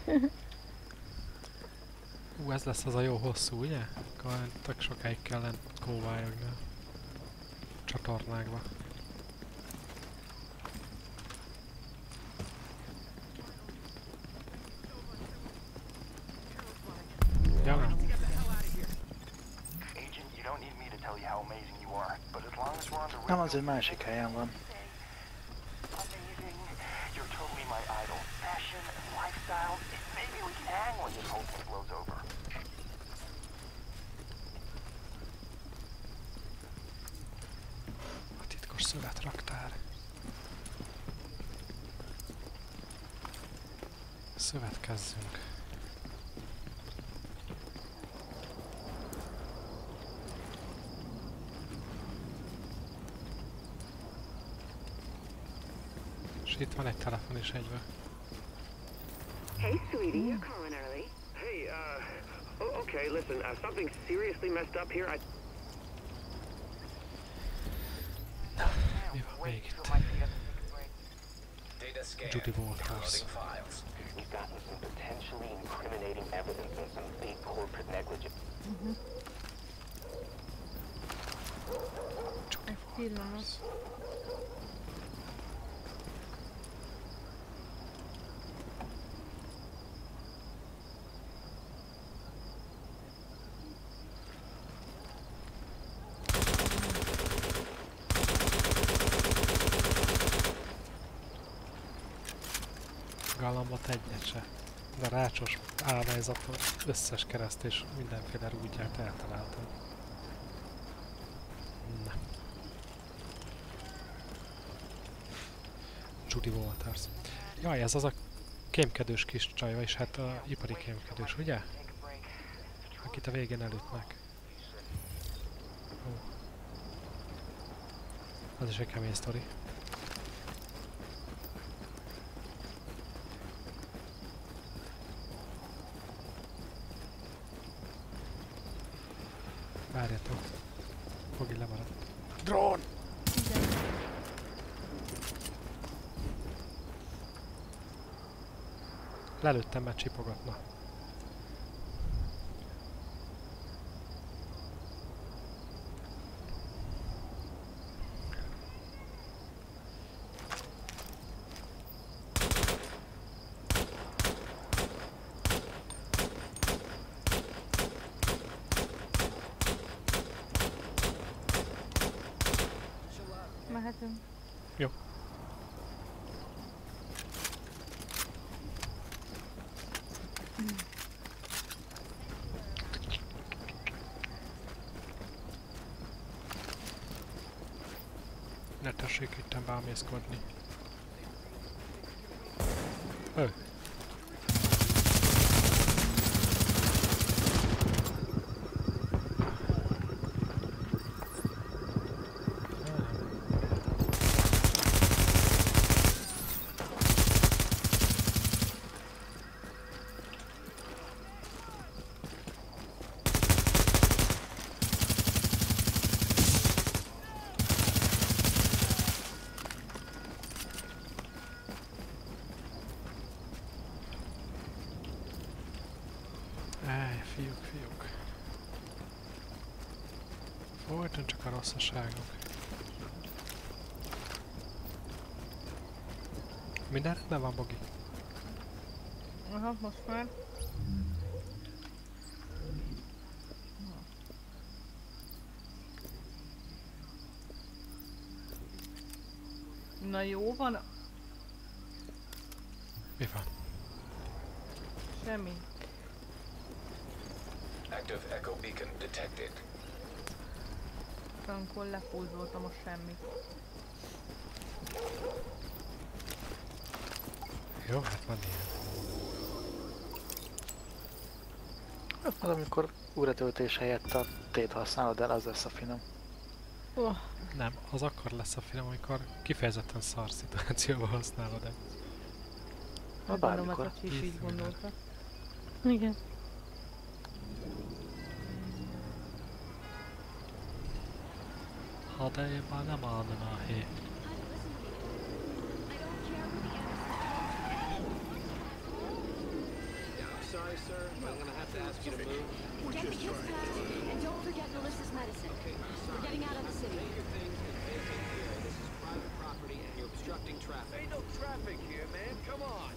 S3: Ú, ez lesz az a jó hosszú, ugye? Akkor tök sokáig kell kóvályogni a csatornákba. Ja, nem.
S1: Agent, you don't need me to tell you how amazing you are, but as long as we're on the
S5: Nem, az egy másik helyen van.
S1: amazing, you're totally my idol. Fashion, lifestyle, maybe we can hang when this whole thing blows over.
S3: A titkos szövetraktár. Szövetkezzünk. És itt van egy telefon is egybe.
S7: Hey, sweetie, you're calling early.
S8: Hey, uh, oh, okay, listen, uh, something seriously messed up here. I
S3: Mi van még itt?
S1: Data scan.
S3: Judy Walters.
S1: Downloading files. We've gotten some potentially incriminating evidence and some big corporate negligence.
S3: Judy
S2: Egy pillanat.
S3: Walters. Galambot egyet se. De rácsos állvázaton összes kereszt és mindenféle rúdját eltaláltam. Na. Judy Walters. Jaj, ez az a kémkedős kis csaj, vagyis hát a ipari kémkedős, ugye? Akit a végén elütnek. Ó. Az is egy kemény sztori. Várjatok. Fogi lemaradt. Drón! Lelőttem, mert csipogatna.
S2: Mehetünk.
S3: Jó. Ne tessék itten bámészkodni. Ö. Ej, fiúk, fiúk. Folyton csak a rosszaságok. Minden rendben van, Bogi?
S2: Aha, most már. Na jó van.
S3: Mi van?
S2: Semmi.
S1: Active echo beacon detected.
S2: Frankon lefúzoltam a semmit.
S3: Jó, hát van ilyen.
S5: Az, amikor újratöltés helyett a tét használod el, az lesz a finom.
S2: Oh,
S3: Nem, az akkor lesz a film, amikor kifejezetten szar szituációban használod el.
S5: Na
S2: gondolom,
S5: bármikor.
S2: ez a Csis így gondolta.
S6: Igen.
S3: Ha de én már nem állom a hé.
S9: sorry, sir, but I'm gonna have to ask you to move.
S7: Get the kids packed, and don't forget Melissa's medicine. We're getting out of the city.
S9: Take your things and vacate here. This is private property and you're obstructing traffic.
S10: Ain't no traffic here, man. Come on.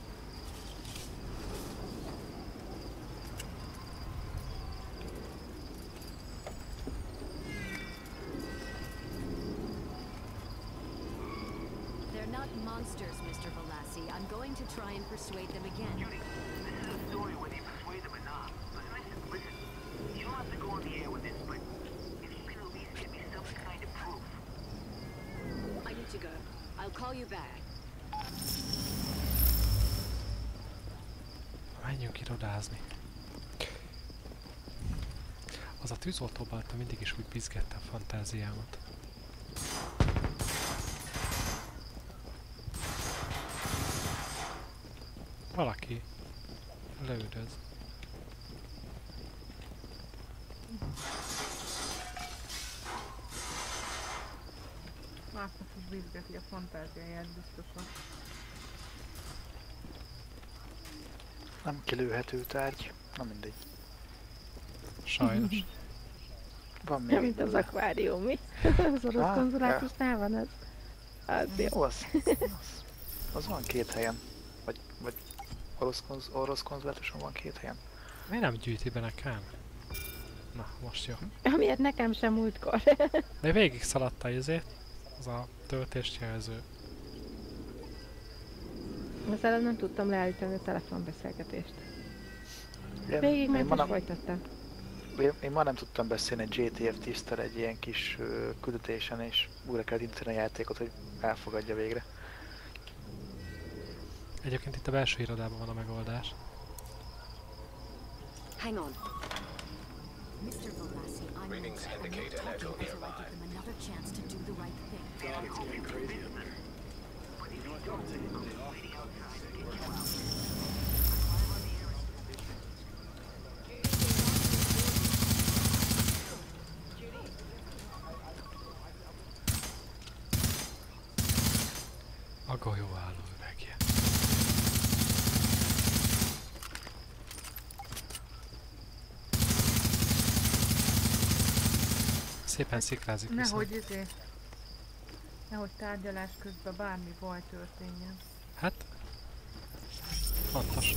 S7: They're not monsters, Mister Velassi. I'm going to try and persuade them again.
S1: Judy, this is a story whether you persuade them or not. But listen, listen. You don't have to go on the air with this, but if you can at least give me some kind of proof.
S7: I need to go. I'll call you back.
S3: Menjünk irodázni. Az a tűzoltóban mindig is úgy bizgette a fantáziámat. Valaki leüldöz.
S2: Másnak is bizgeti a fantáziáját biztosan.
S5: Nem kilőhető tárgy. Na mindegy.
S3: Sajnos.
S5: Van még
S6: Nem, mint az akvárium, mi? Az orosz
S5: Ah,
S6: konzulátusnál van ez. Az jó.
S5: Jó, az, az, az van két helyen. Vagy, vagy orosz, konz, orosz konzulátuson van két helyen.
S3: Miért nem gyűjti be nekem? Na, most jó.
S6: Amiért nekem sem múltkor.
S3: De végig szaladta izét. Az a töltést jelző.
S6: Ezzel nem tudtam leállítani a telefonbeszélgetést.
S5: Én,
S6: Végig
S5: én,
S6: ment
S5: ma
S6: és
S5: nem,
S6: folytattam.
S5: én, én ma nem tudtam beszélni egy G T F tisztel egy ilyen kis ö, küldetésen, és újra kellett indítani a játékot, hogy elfogadja végre.
S3: Egyébként itt a belső irodában van a megoldás.
S7: Hang on. Mister Velassi, I'm
S10: Readings indicate an echo
S7: until I give
S10: nearby.
S7: them another chance to do the right thing.
S3: A golyóálló üvegje. Szépen szikrázik viszont.
S2: Nehogy izé... Nehogy tárgyalás közben bármi baj történjen.
S3: Hát... Fontos.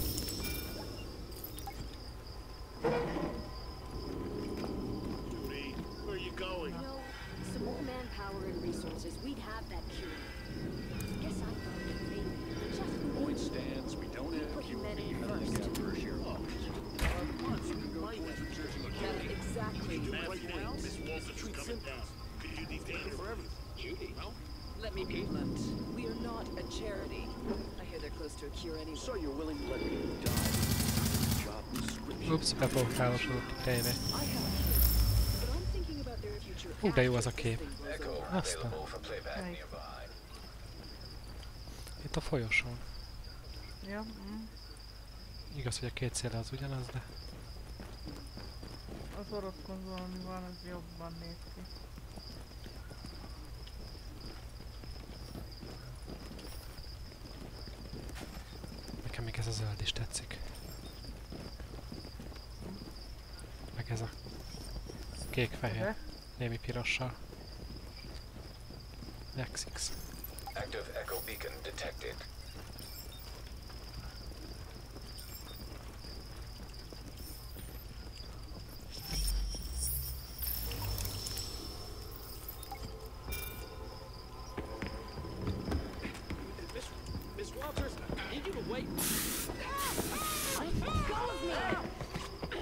S10: Judy, where are you going?
S7: You know, some more manpower and resources, we'd have that cure. Guess I thought that maybe, just
S10: Point
S7: maybe,
S10: stands. We don't have
S7: put
S10: Q
S7: men
S10: B
S7: in
S10: nothing
S7: first.
S10: after a share. Oh, once you can go towards New Jersey.
S7: Yeah, exactly.
S10: Right now, Miss Walters is coming down. You need to for everything. Judy, well,
S11: Let me be blunt. We are not a charity. I hear they're close to a cure anyway.
S10: so you're willing to let people die? Job description.
S3: Ups, beprovokálosodott tényleg.
S11: I have kids, but I'm thinking about their future.
S3: Hú, de jó az a
S11: after this
S3: kép.
S11: thing blows
S10: Echo
S11: over.
S3: Aztán.
S10: available for playback
S2: Right.
S10: nearby.
S3: Itt a folyosón.
S2: Ja? Mm.
S3: Igaz, hogy a két széle az ugyanaz, de...
S2: Az orosz konzol, ami van, az jobban néz ki.
S3: Nekem még ez a zöld is tetszik. Meg ez a kék-fehér,
S2: De?
S3: némi pirossal. X X.
S10: Active echo beacon detected.
S9: Miss, Miss Walters, I need you to wait.
S7: Let go of me!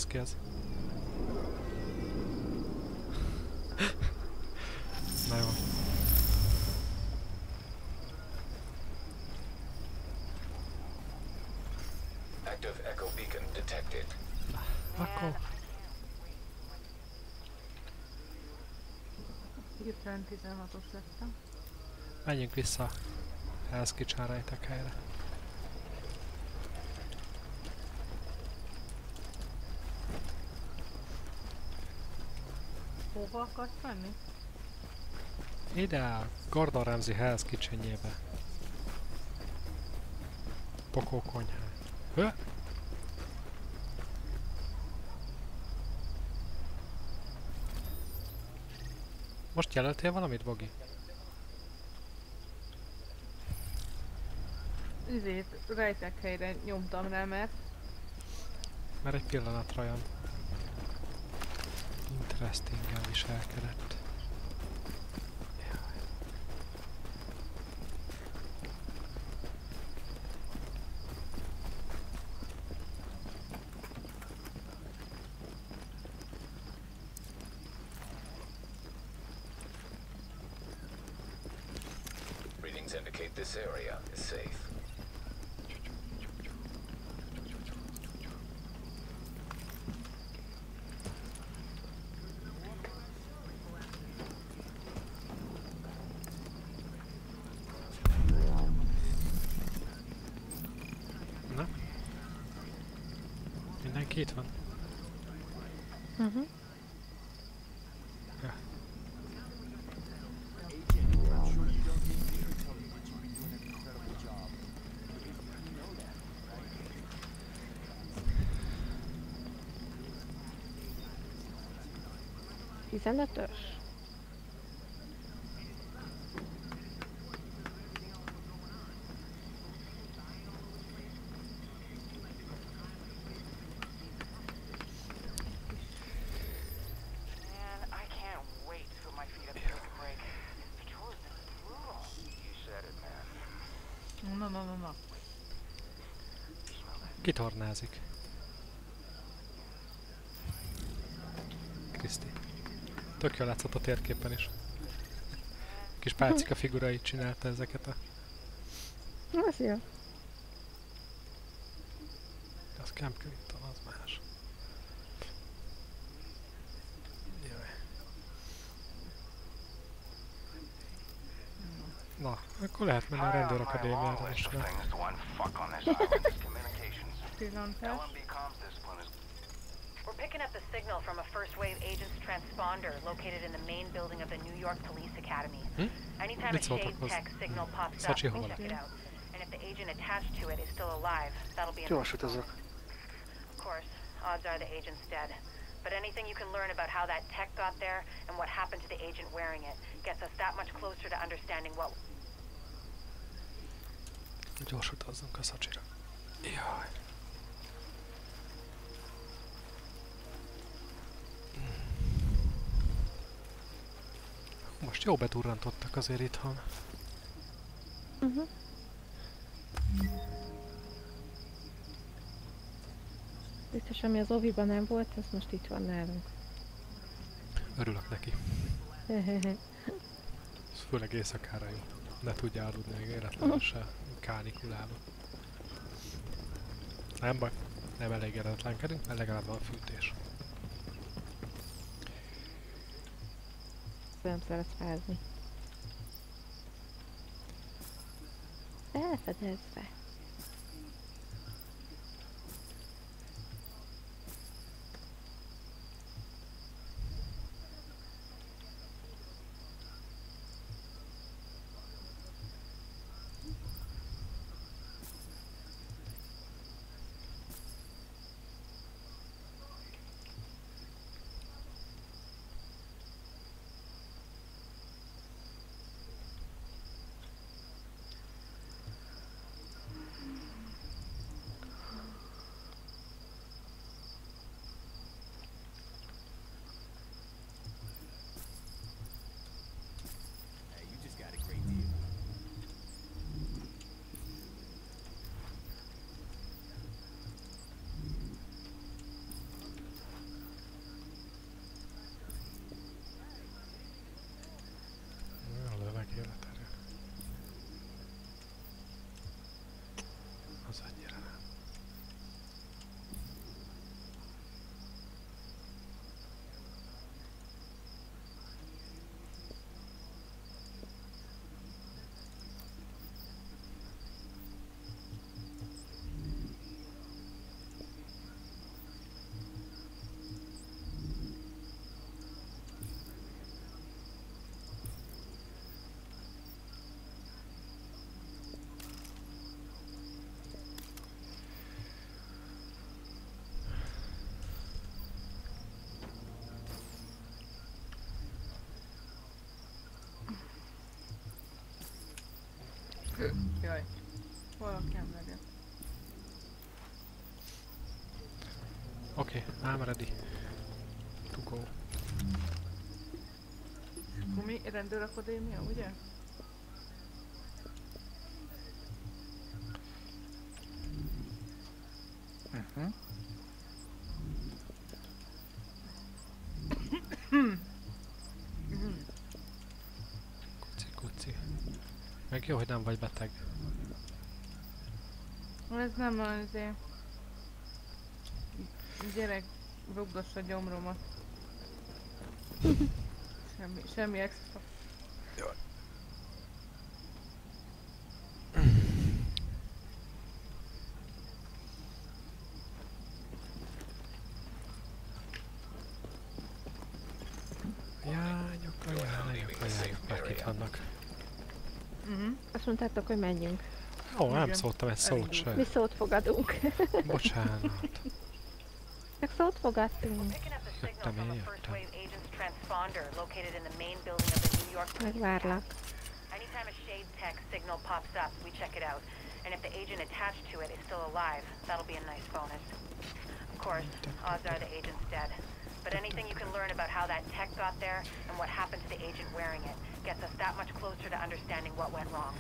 S3: néz ki ez. Na jó.
S12: Active echo beacon detected.
S3: Akkor...
S2: Hirtelen tizenhatos lettem.
S3: Menjünk vissza Hell's Kitchen rejtek helyre.
S2: Hova akarsz menni?
S3: Ide a Gordon Ramsay Hell's Kitchenjébe. Pokókonyhán. Hö? Most jelöltél valamit, Bogi?
S2: Üzét rejtek helyre nyomtam rá, mert...
S3: Mert egy pillanatra olyan interesting-en viselkedett.
S12: Readings indicate this area is safe.
S3: Na? Mindenki itt van?
S6: Uh-huh.
S3: Ja.
S6: tizenötös?
S1: Man, I can't wait to put my feet up and take a break. Patrol has been brutal. You said it, man.
S2: Na, na, na, na.
S3: Kitornázik. Kriszti. Tök jól látszott a térképen is. Kis pálcika figuráit csinálta ezeket a...
S6: Az jó.
S3: Az Camp Clinton, az más. Jaj. Na, akkor lehet menni a rendőrakadémiára is.
S2: Pillantás.
S13: We're picking up the signal from a first wave agent's transponder located in the main building of the New York Police Academy.
S3: Hm?
S13: Anytime a
S3: Mit szóltak
S13: shade
S3: hozzá?
S13: tech signal pops up,
S3: Szacsi
S13: we
S3: hol?
S13: check it out. And if the agent attached to it is still alive, that'll be
S5: Gyors
S13: enough.
S5: utazok.
S13: Of course, odds are the agent's dead. But anything you can learn about how that tech got there and what happened to the agent wearing it gets us that much closer to understanding what...
S3: Gyors utazzunk a Szacsira. Jaj. Most jó bedurrantottak azért itthon.
S6: Uh-huh. Biztos, ami az oviban nem volt, az most itt van nálunk.
S3: Örülök neki. Ez főleg éjszakára jó. Ne tudja aludni még életlenül se kánikulában. Nem baj, nem elég eredetlenkedünk, mert legalább van fűtés.
S6: Nem szeretsz fázni. Felfedezve.
S2: Jaj. Valaki ember jött.
S3: Oké, okay, I'm ready to go.
S2: Akkor mi? Rendőrakadémia, ugye?
S5: Uh-huh.
S3: Kuci, kuci. Meg jó, hogy nem vagy beteg.
S2: Ez nem azért. Gyerek, rugdossa a gyomromat. Semmi, semmi extra.
S3: Jaj. Jányok, a jányok, a jányok, meg itt vannak.
S6: Uh-huh. Azt mondtátok, hogy menjünk.
S3: Ó, oh, nem szóltam egy szót se.
S6: Mi szót fogadunk?
S3: Bocsánat.
S6: Meg szót fogadtunk.
S3: Jöttem én, jöttem.
S6: Megvárlak.
S13: Anytime a shade tech signal pops up, we check it out. And if the agent attached to it is still alive, that'll be a nice bonus. Of course, odds are the agent's dead. But anything you can learn about how that tech got there and what happened to the agent wearing it gets us that much closer to understanding what went wrong.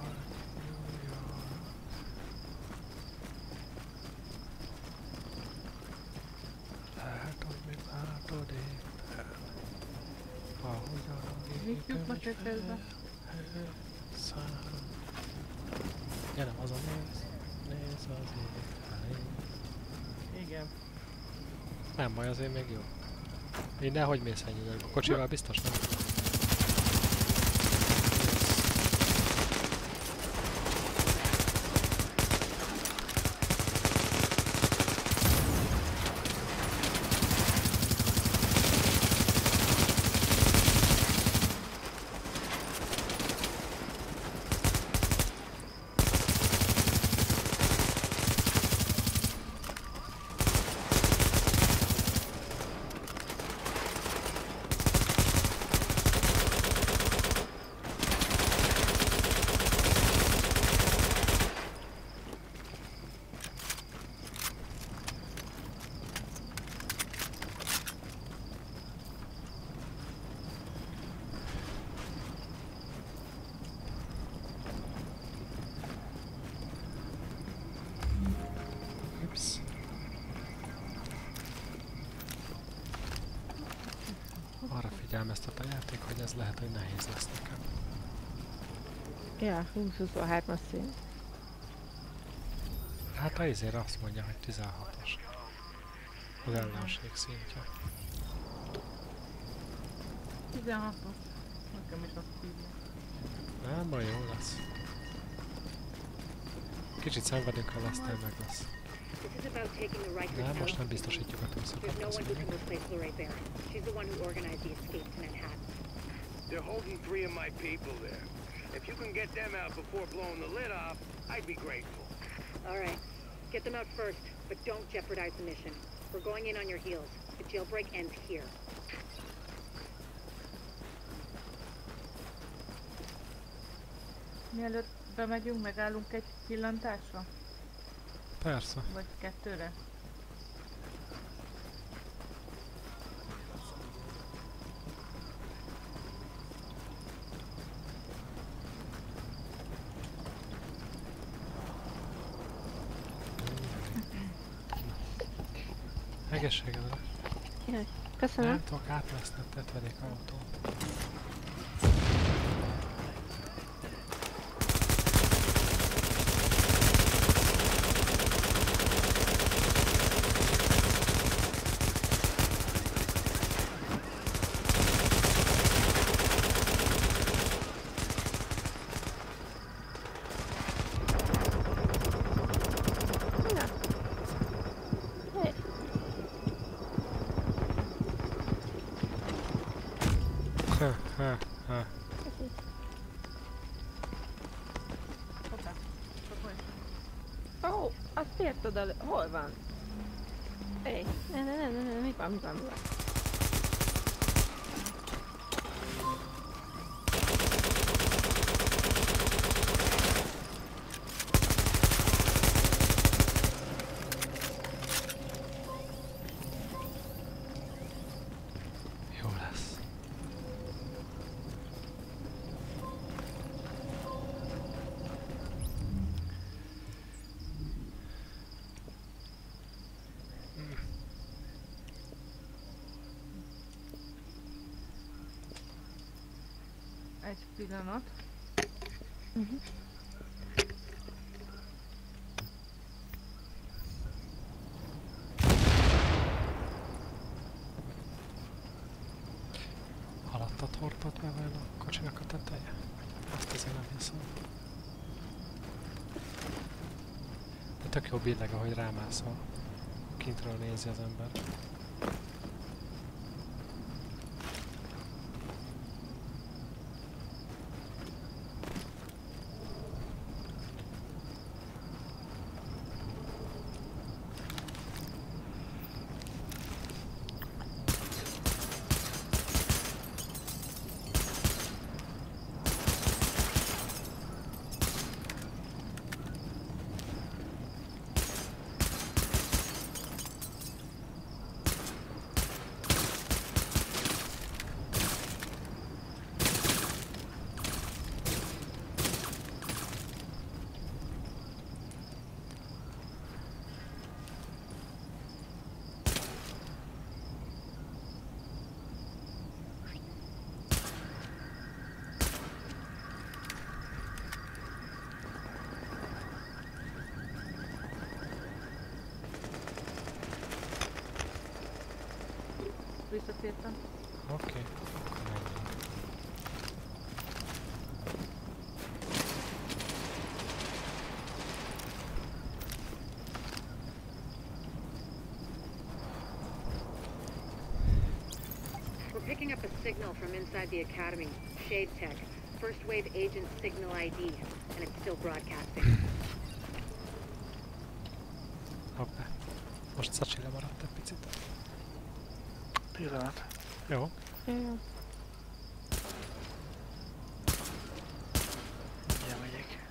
S2: Mit jutnak ezzel?
S3: Gyere, az a néz, néz az ég felé.
S2: Igen.
S3: Nem baj, azért még jó. Minden, hogy mész ennyi? A kocsival biztos nem? Arra figyelmeztet a játék, hogy ez lehet, hogy nehéz lesz nekem.
S6: Ja, húsz huszonhármas szín.
S3: Hát a izére azt mondja, hogy tizenhatos. Az ellenség szintje.
S2: tizenhatos. Nekem is azt hívja.
S3: Nem baj, jó lesz. Kicsit szenvedünk, ha aztán meg lesz. Nem, most nem biztosítjuk a túlszokat.
S8: They're holding three of my people there. If you can get them out before blowing the lid off, I'd be grateful.
S13: All right. Get them out first, but don't jeopardize the mission. We're going in on your heels. The jailbreak ends here.
S2: Mielőtt bemegyünk, megállunk egy pillantásra?
S3: Persze.
S2: Vagy kettőre?
S3: Egészségedre.
S6: Jaj, köszönöm.
S3: Nem tudok átveszni, tett vegyék autón.
S6: Ó, azt ért oda, hol van? Éj, ne, ne, ne, ne, ne, mi van, mi van, mi van?
S2: Egy pillanat.
S6: Uh-huh.
S3: Alattat hordott be vajon a kocsinak a teteje? Ezt azért nem hiszem. De tök jó billeg, ahogy rámászol. Kintről nézi az ember.
S2: Visszatértem.
S3: Oké, okay. Akkor menjünk.
S13: We're picking up a signal from inside the academy. Shade Tech. First wave agent signal I D. And it's still broadcasting.
S3: Hoppá. Most Szacsi lemaradt egy picit.
S5: Pillanat.
S3: Jó.
S6: Jó.
S5: Ja, megyek.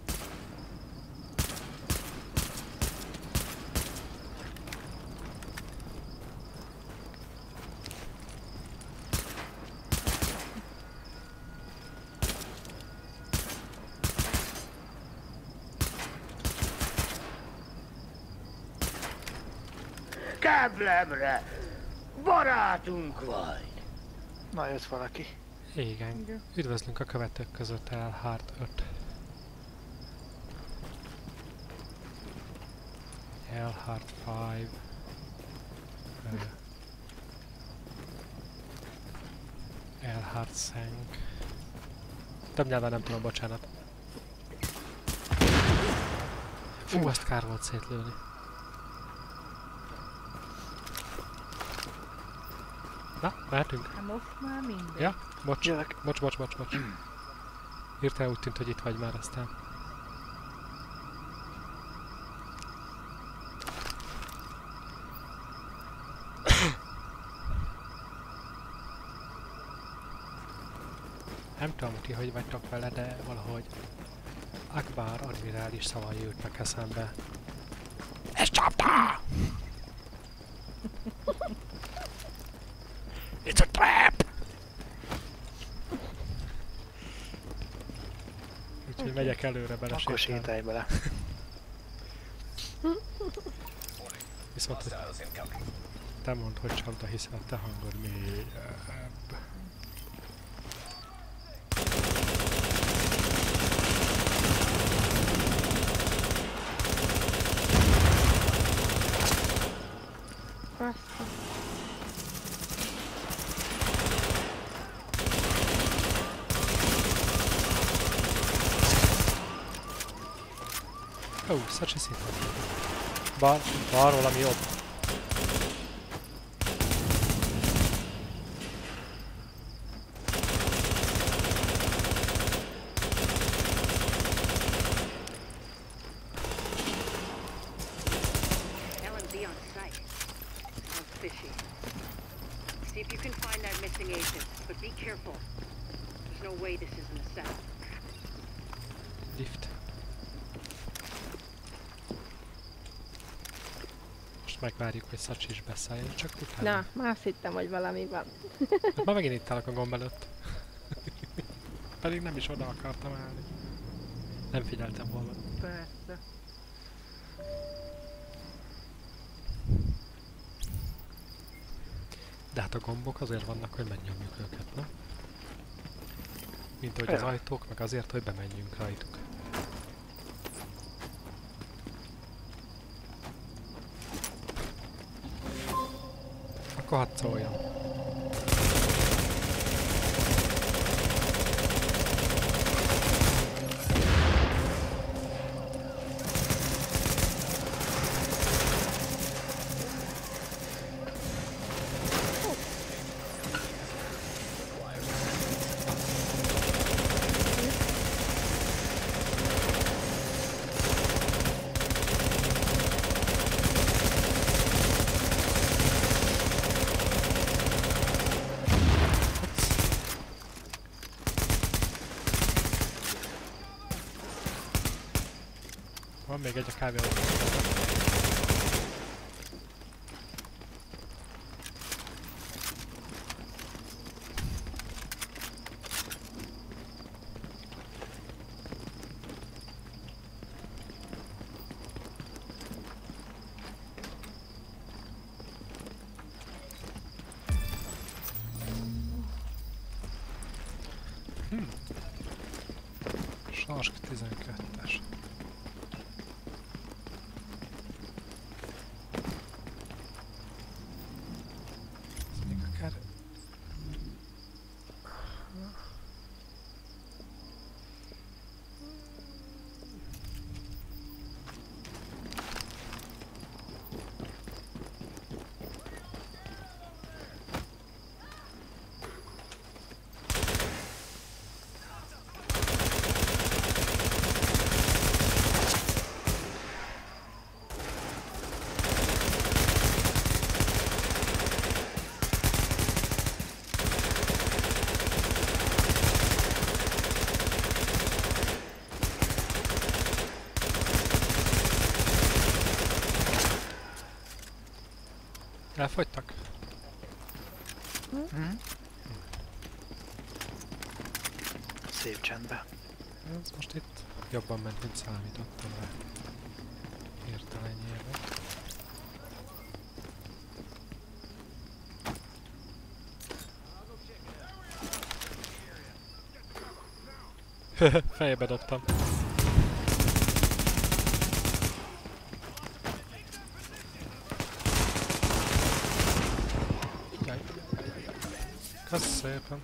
S8: Keblemre! Barátunk vagy!
S5: Na, jött valaki.
S3: Igen. Igen. Üdvözlünk a követők között Elhard öt. Elhard öt. Uh, Elhard Szeng. Több nyelven nem tudom, bocsánat. Fú, ezt kár volt szétlőni. Na, mehetünk?
S2: Hát most már minden.
S3: Ja, bocs, bocs, bocs, bocs, bocs. Hirtelen úgy tűnt, hogy itt vagy már aztán. Nem tudom ti, hogy vagytok vele, de valahogy Akbar admirális szavai jutnak eszembe. Ez csapta! It's a trap! Úgyhogy okay. Megyek előre bele.
S5: Akkor sétálj bele.
S3: Viszont, hogy te mondd, hogy csapda, hiszen a te hangod mélyebb. Ó, oh, Szacsi szépen. Bar, balról, ami jobb.
S13: L M B on site. Sounds fishy. See if you can find that missing agent, but be careful. There's no way this isn't a setup.
S3: Lift. Megvárjuk, hogy Szacsi is beszálljon, csak utána.
S6: Na, már azt hittem, hogy valami van.
S3: Hát már megint itt állok a gomb előtt. Pedig nem is oda akartam állni. Nem figyeltem volna.
S2: Persze. De hát a gombok azért vannak, hogy megnyomjuk őket, na?
S3: mint hogy az ajtók, meg azért, hogy bemenjünk rajtuk. Akkor hadd szóljon. Van még egy a kávé. Hm. Sarsk tizenkettes. Elfogytak?
S5: Mm. Szép csendbe.
S3: Ez most itt jobban ment, mint számítottam rá. Hirtelenjében. Fejbe dobtam. Kösz szépen.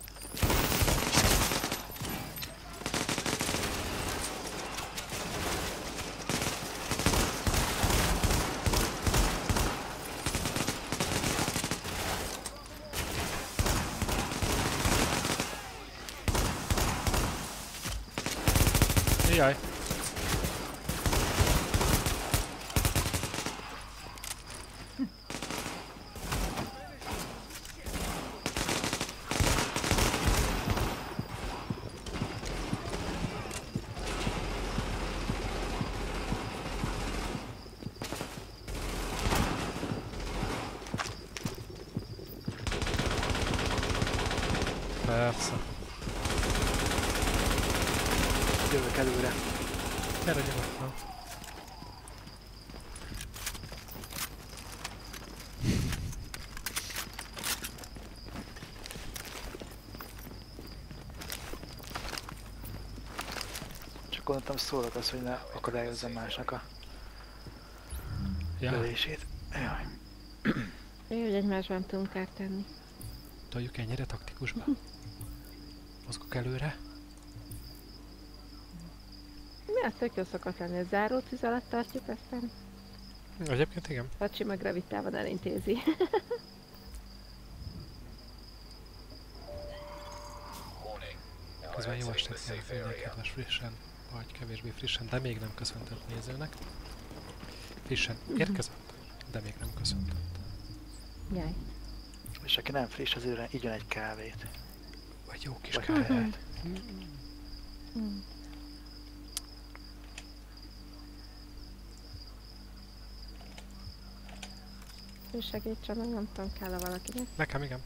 S3: Jaj. Persze.
S5: Jövök előre.
S3: Gyere nyugodtan.
S5: Csak gondoltam szólok az, hogy ne akadályozzam másnak a
S3: ja.
S5: lövését. Jaj.
S6: Jó, hogy egymásban tudunk kárt tenni.
S3: Toljuk ennyire taktikusba? Mozgok előre?
S6: Mi az tök jó szokott lenni, a záró tűz alatt tartjuk, aztán...
S3: Egyébként igen.
S6: Pacsi meg revitában elintézi.
S3: Közben jó estét kívánok minden kedves frissen, vagy kevésbé frissen, de még nem köszöntött nézőnek. Frissen érkezett, de még nem köszöntött.
S6: Jaj.
S5: És aki nem friss, az őre igyon egy kávét.
S3: Vagy jó kis
S5: Vagy
S3: kávét.
S5: kávét.
S6: Mm. Ő segítsen, meg nem tudom, kell-e valakinek.
S3: Nekem igen.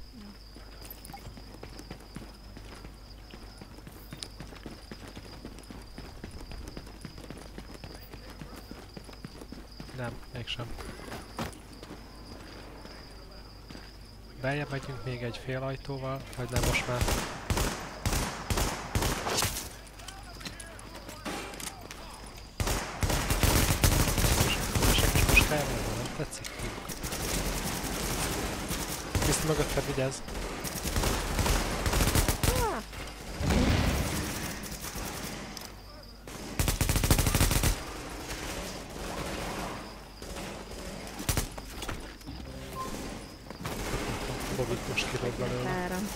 S3: Nem, mégsem. Beljebb megyünk még egy fél ajtóval, vagy nem most már? mögötted, vigyázz!
S6: Ah.
S3: Bobit most kilóg belőle.
S6: Három.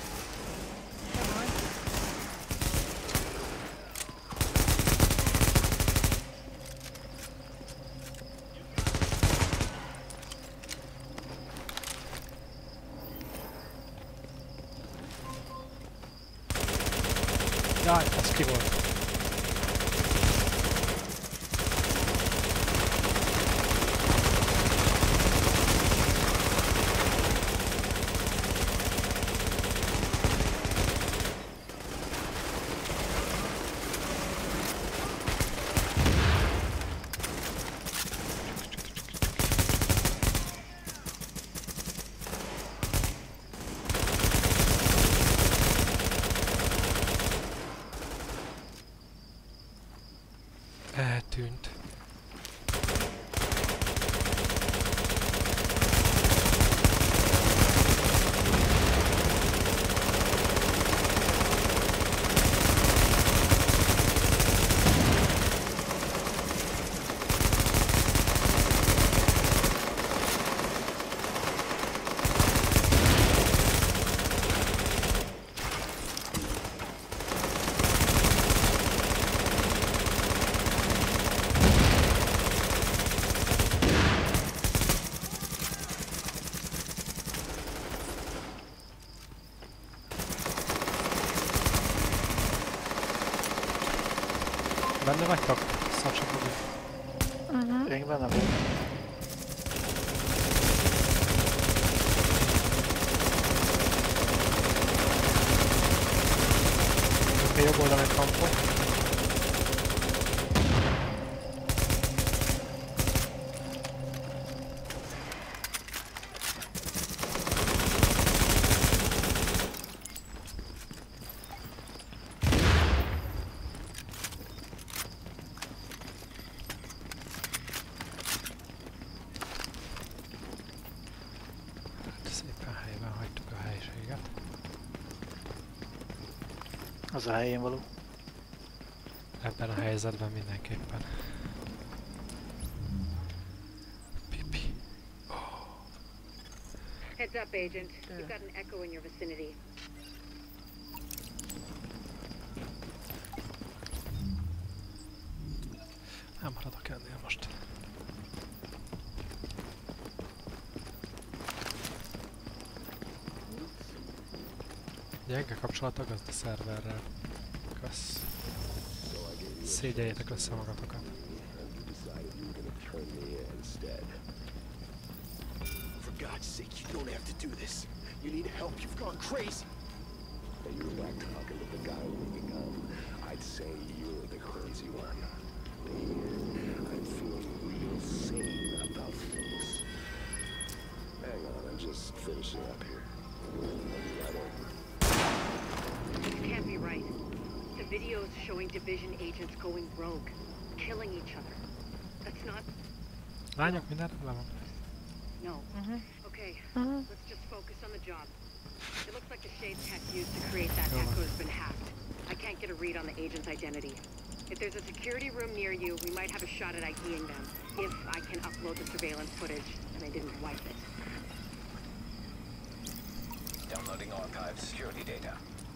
S3: Jaj, ez ki volt? Eltűnt. Benne vagytok? Szapsapodni.
S6: Uh-huh.
S5: Én benne vagyok.
S3: A jobb oldalán kampot. Szépen helyben hagytuk a helyiséget.
S5: Az a helyén való.
S3: Ebben a helyzetben mindenképpen. Pipi. Oh.
S13: Heads up, Agent. You've got an echo in your vicinity.
S3: Nem maradok ennél most. Gyenge kapcsolat a gazda szerverrel. Kösz. Szégyeljétek össze magatokat.
S10: For God's sake, you don't have to do this. You need help. You've gone crazy.
S14: Hey, you're not talking to the guy waking up. I'd say you're the crazy one. I'm feeling real sane about things. Hang on, I'm just finishing up here. Right over.
S13: This can't be right. The video's showing Division agents going rogue, killing each other. That's not...
S3: Lányok, minden rendben van.
S13: No.
S2: Uh-huh.
S13: Okay,
S6: Uh-huh.
S13: let's just focus on the job. It looks like the Shade tech used to create that echo's been hacked. I can't get a read on the agent's identity. If there's a security room near you, we might have a shot at IDing them, if I can upload the surveillance footage and they didn't wipe it.
S12: Downloading archive security data.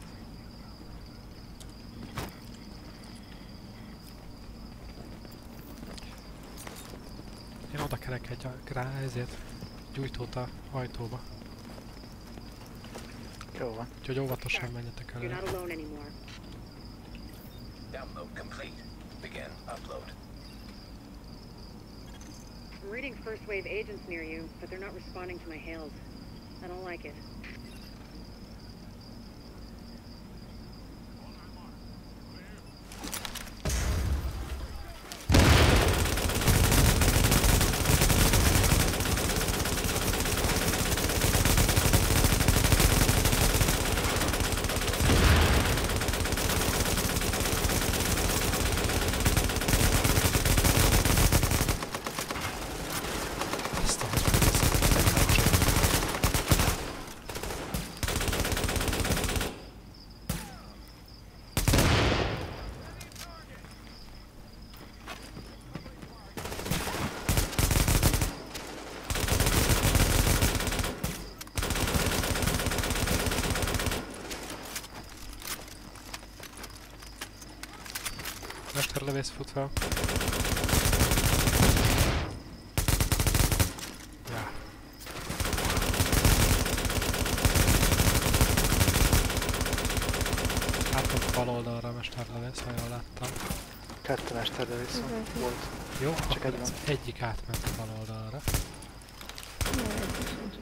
S3: Én oda kerek egy rá ezért gyújtót a ajtóba.
S5: Jó van.
S3: Úgyhogy óvatosan menjetek
S13: You're
S3: előre.
S13: not alone anymore.
S12: Download complete. Begin upload.
S13: I'm reading first wave agents near you, but they're not responding to my hails. I don't like it.
S3: Ezt ahogy felszedtek. Mesterlövész fut fel. Ja. Átment bal oldalra a mesterlövész, ha jól láttam.
S5: Kettő mesterlövész volt.
S3: Jó,
S5: csak
S3: akkor
S5: egy
S3: az
S5: van.
S3: egyik átment a bal oldalra.
S6: Jó, egy sincs.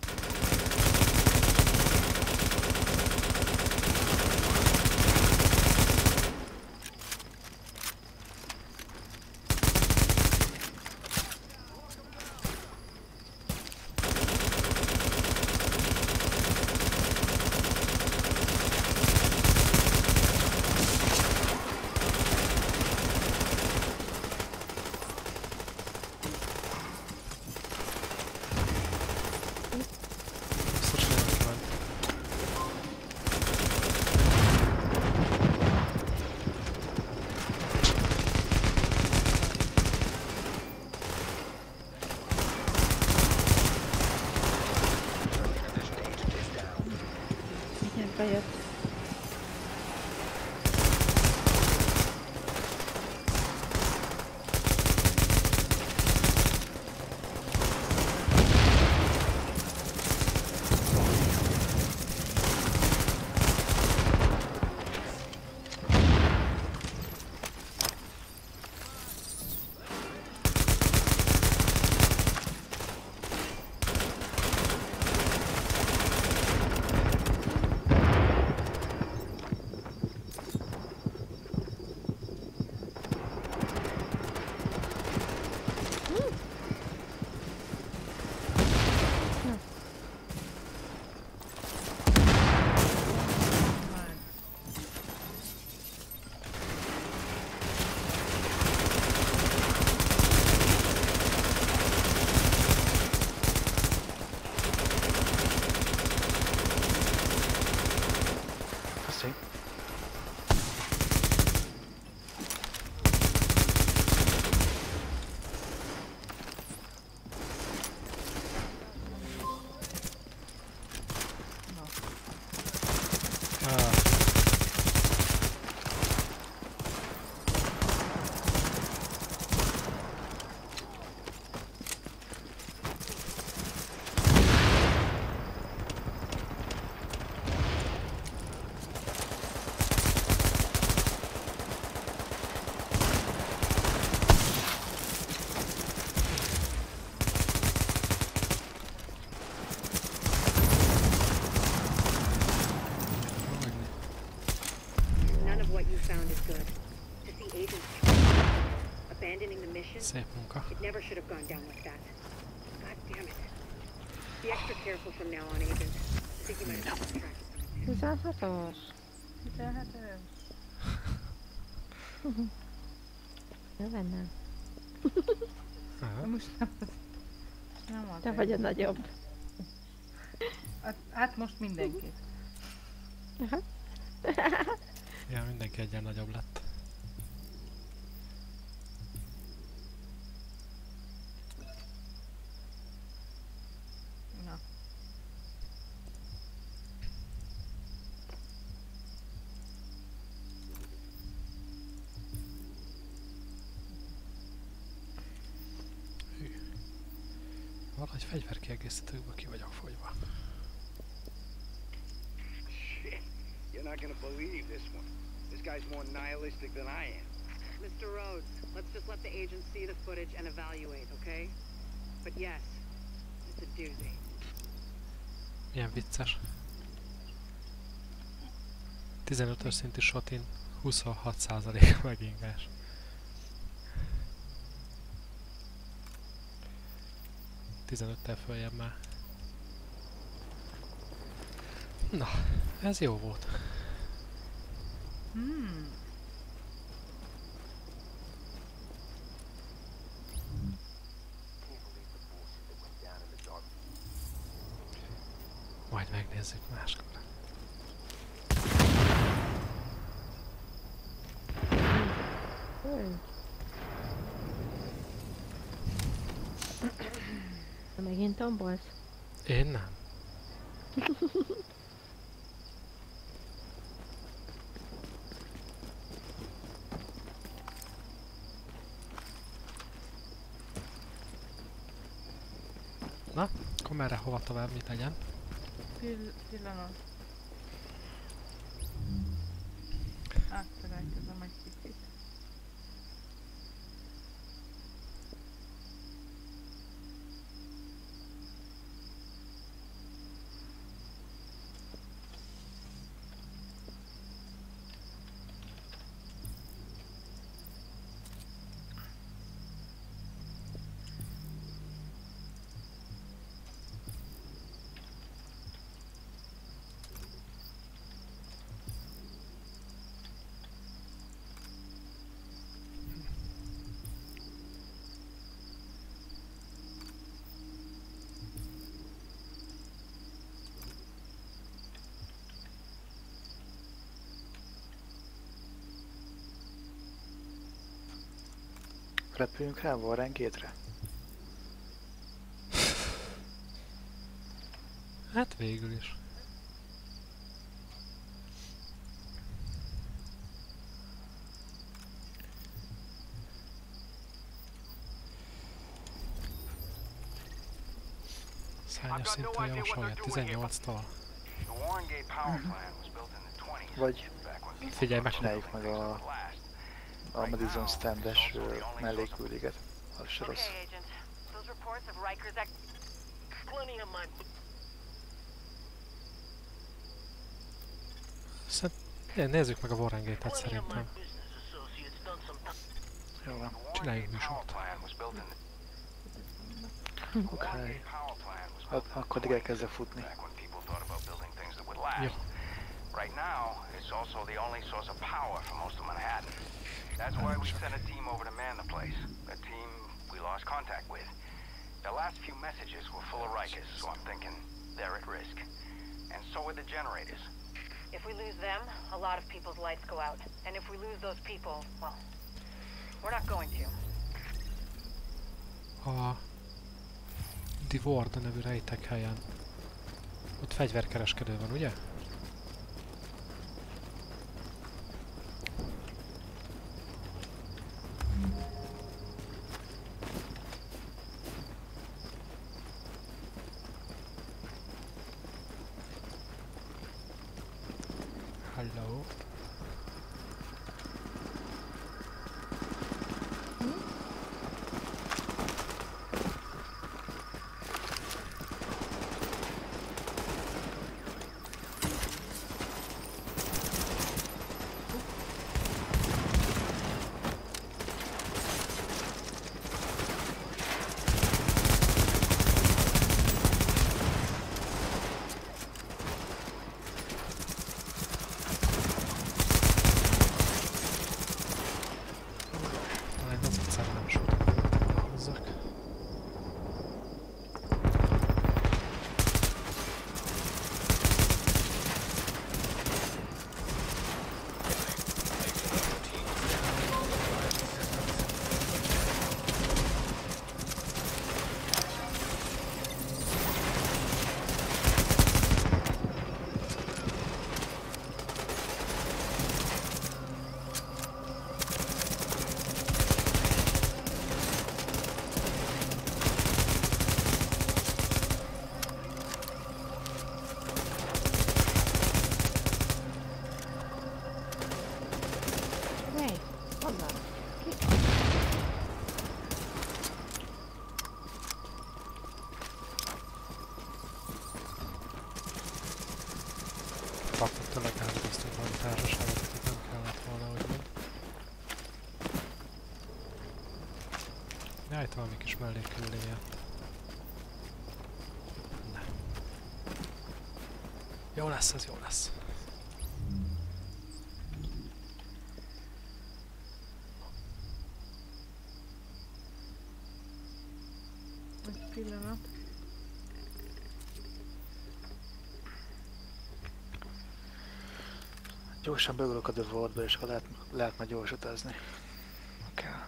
S3: Biztos, hogy ott van.
S6: Igen, bejött.
S5: Köszi.
S3: Ah.
S13: None of what you found is good. To see agents abandoning the mission,
S3: Szép munka.
S13: it never should have gone down like that. God damn it. Be extra careful from now on, agent. I think you might have lost track of something.
S6: tizenhatos.
S2: tizenhetes.
S6: Jó bennem.
S3: Aha.
S2: Most nem az. Nem az.
S6: Te vagy a nagyobb.
S2: Hát, hát most mindenki.
S6: Aha.
S3: Ja, mindenki egyen nagyobb lett.
S2: Na.
S3: Valahogy fegyverkiegészítőkből ki vagyok fogyva.
S8: Shit, you're not gonna believe this one. This guy's more nihilistic than I am.
S13: Mister Rhodes, let's just let the agents see the footage and evaluate, okay? But yes, it's a doozy.
S3: Milyen vicces. tizenötös szintű shotin huszonhat százalék megingás. tizenöttel följebb már. Na, ez jó volt.
S2: Hmm.
S3: Majd megnézzük máskor.
S6: Hmm. Megint tombolsz?
S3: Én nem. Na, akkor merre, hova tovább, mit legyen?
S2: Pill pillanat. Átszerelkezem egy picit.
S5: Repüljünk rá Warren Gate-re?
S3: Hát végül is. Szányos szinten javasolja tizennyolctól.
S5: Vagy
S3: figyelj meg,
S5: csináljuk meg a, a Madison Stand-es melléküliget. Az se rossz.
S3: Szerintem nézzük meg a Warren Gate-et szerintem.
S5: Jó van.
S3: Csináljunk műsort.
S5: Oké. Okay. Akkor addig elkezdek futni.
S3: Jó.
S15: Right now, it's also the only source of power for most of Manhattan. That's why we sent a team over to man the place. A team we lost contact with. The last few messages were full of Rikers, so I'm thinking they're at risk. And so are the generators.
S13: If we lose them, a lot of people's lights go out. And if we lose those people, well, we're not going to.
S3: A The Ward nevű rejtek helyen. Ott fegyverkereskedő van, ugye? Hello. Tényleg elvesztünk valami társaságot, akit nem kellett volna, úgymond. Jaj, itt valami kis mellékküldi miatt. Nem. Jó lesz, ez jó lesz.
S2: Egy pillanat.
S5: Gyorsan beugorok a The Vaultba, és akkor lehet, lehet majd gyors utazni. Oké. Okay.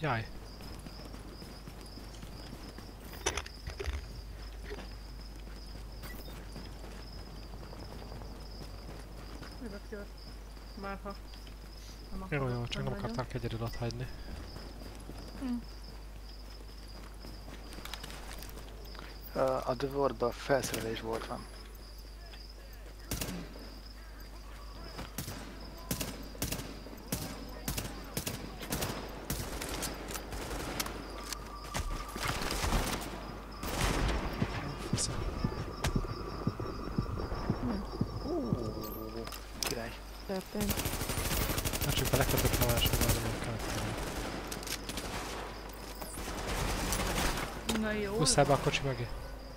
S3: Jaj.
S2: Jövök, jövök. Már ha... nem
S3: Jó, jó,
S2: akarok,
S3: csak nem
S2: nagyon.
S3: akarták egyedül ott hagyni.
S2: Hm.
S5: Uh, a The Wardban felszerelés volt van. Király.
S6: Történt.
S3: Hát csak belekötött a másodban, nem kellett volna.
S2: Na jó.
S3: Hússzál be a kocsi mögé.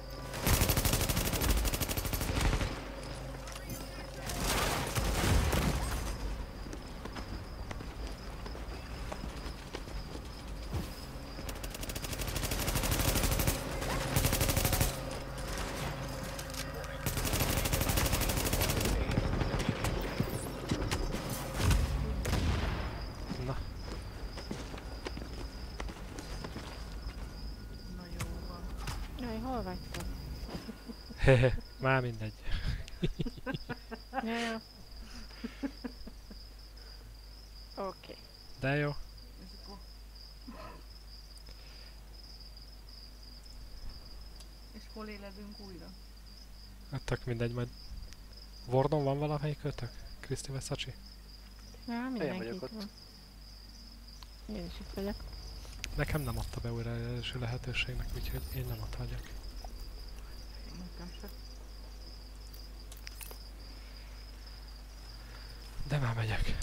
S3: Na.
S2: Na jó van.
S6: Jaj, hol vagytok?
S3: Hehe, már mindegy.
S6: Ja, jó. Oké.
S3: De jó.
S2: És akkor... És hol éledünk újra?
S3: Hát tök mindegy, majd... Wardon van valamelyik kötök? Kriszti Versace?
S6: Ja, mindenki
S5: vagyok
S6: itt
S5: ott.
S6: van. Én is itt vagyok.
S3: Nekem nem adta be újra első lehetőségnek, úgyhogy én nem ott vagyok.
S2: Nekem se.
S3: De már megyek.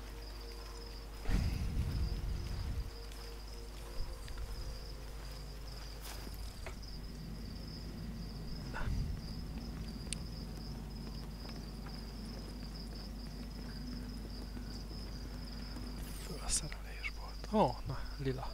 S3: Felszerelésbolt. Ó, oh, na, lila.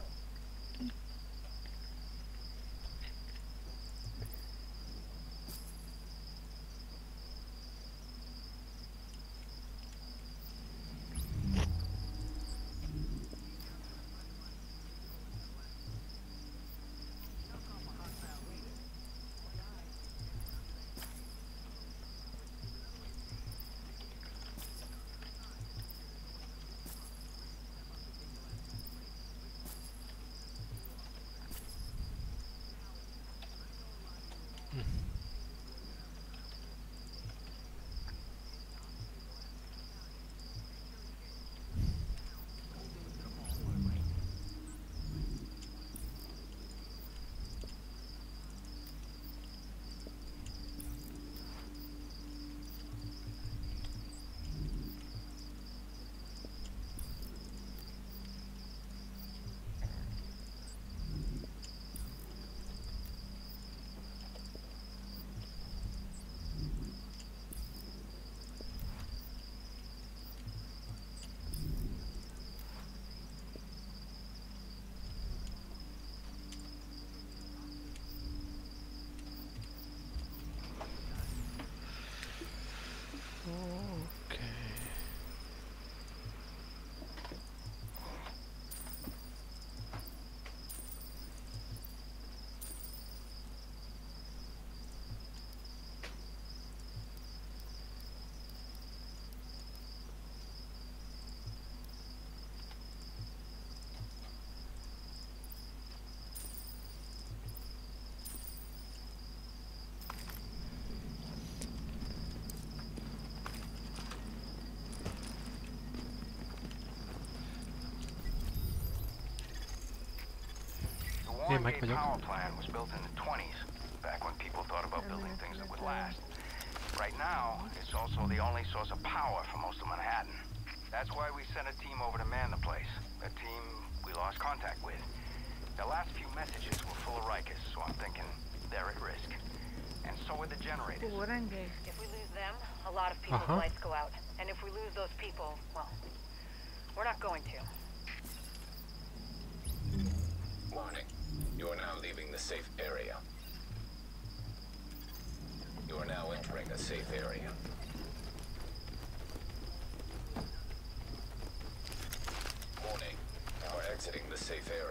S3: Én meg vagyok.
S15: power plant was built in the twenties, back when people thought about building things that would last. Right now, it's also the only source of power for most of Manhattan. That's why we sent a team over to man the place. A team we lost contact with. The last few messages were full of Rikers, so I'm thinking they're at risk. And so are the generators.
S13: If we lose them, a lot of people's
S3: Uh-huh.
S13: lights go out. And if we lose those people, well, we're not going to.
S12: Warning. You are now leaving the safe area. You are now entering a safe area. Warning. You are exiting the safe area.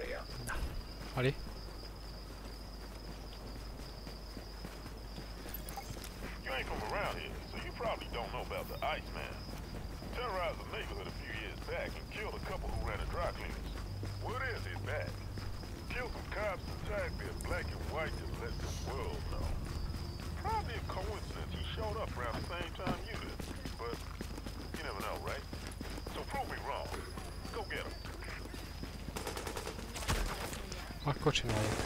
S16: man. Terrorized the neighborhood a few years back and killed a couple who ran a dry cleaners. Word is he's back. Killed some cops and tagged me in black and white to let the world know. Probably a coincidence he showed up around the same time you did. But you never know, right? So prove me wrong. Go get him.
S3: Akkor csináljuk.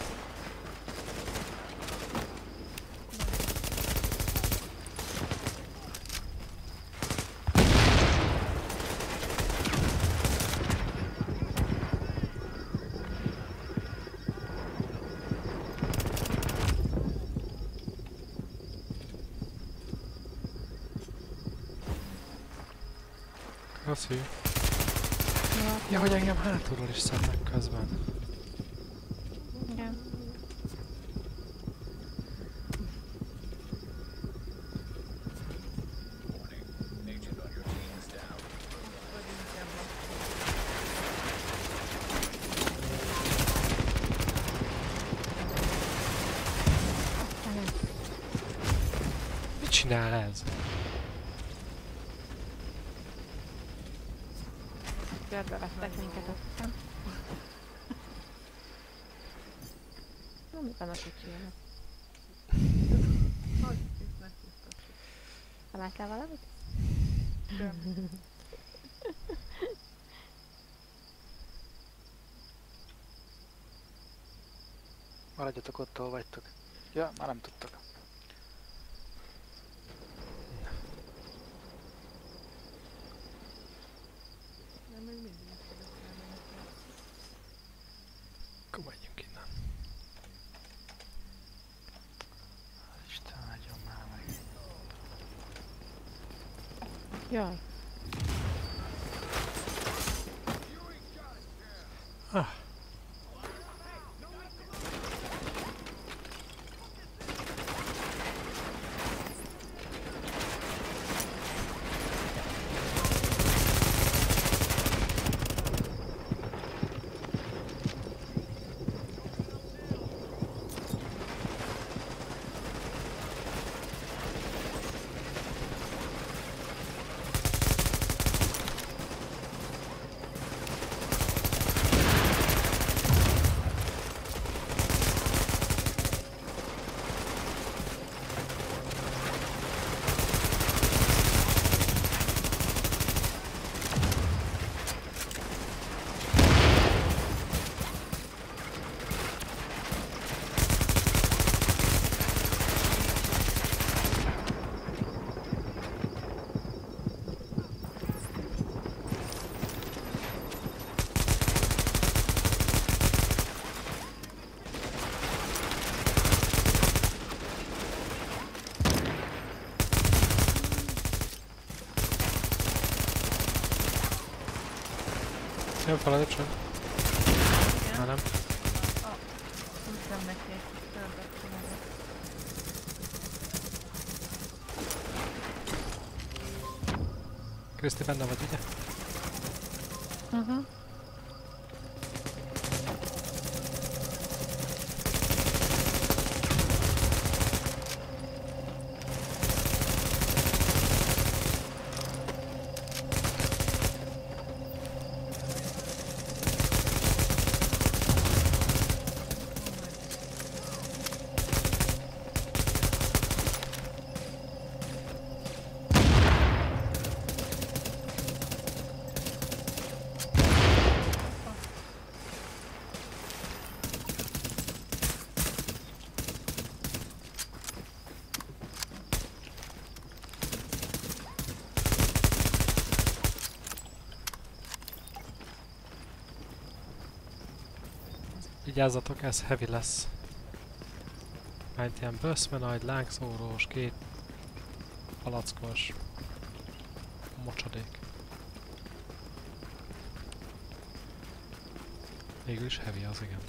S3: Köszi. Ja. Ja, hogy engem hátulról is szednek közben.
S2: Igen.
S3: Mit csinál ez?
S6: Körbe vesztek minket, azt hiszem. Na, mi van a kicsijának? Találtál valamit?
S2: Nem.
S5: Maradjatok ott, ahol vagytok. Ja, már nem tudtok.
S2: Nem, még mindig is tudok elmenni.
S3: Akkor menjünk innen.
S5: Isten áldjon már meg.
S6: Jaj.
S3: Ah. Nem fel a lépcsőn? Már nem.
S2: Hiszem neki egy kis többet csinálni.
S3: Kriszti, benne vagy, ugye?
S2: Uh-huh.
S3: Vigyázzatok, ez heavy lesz. Mert ilyen böszmenagy, lángszórós, két palackos mocsadék. Végül is heavy az, igen.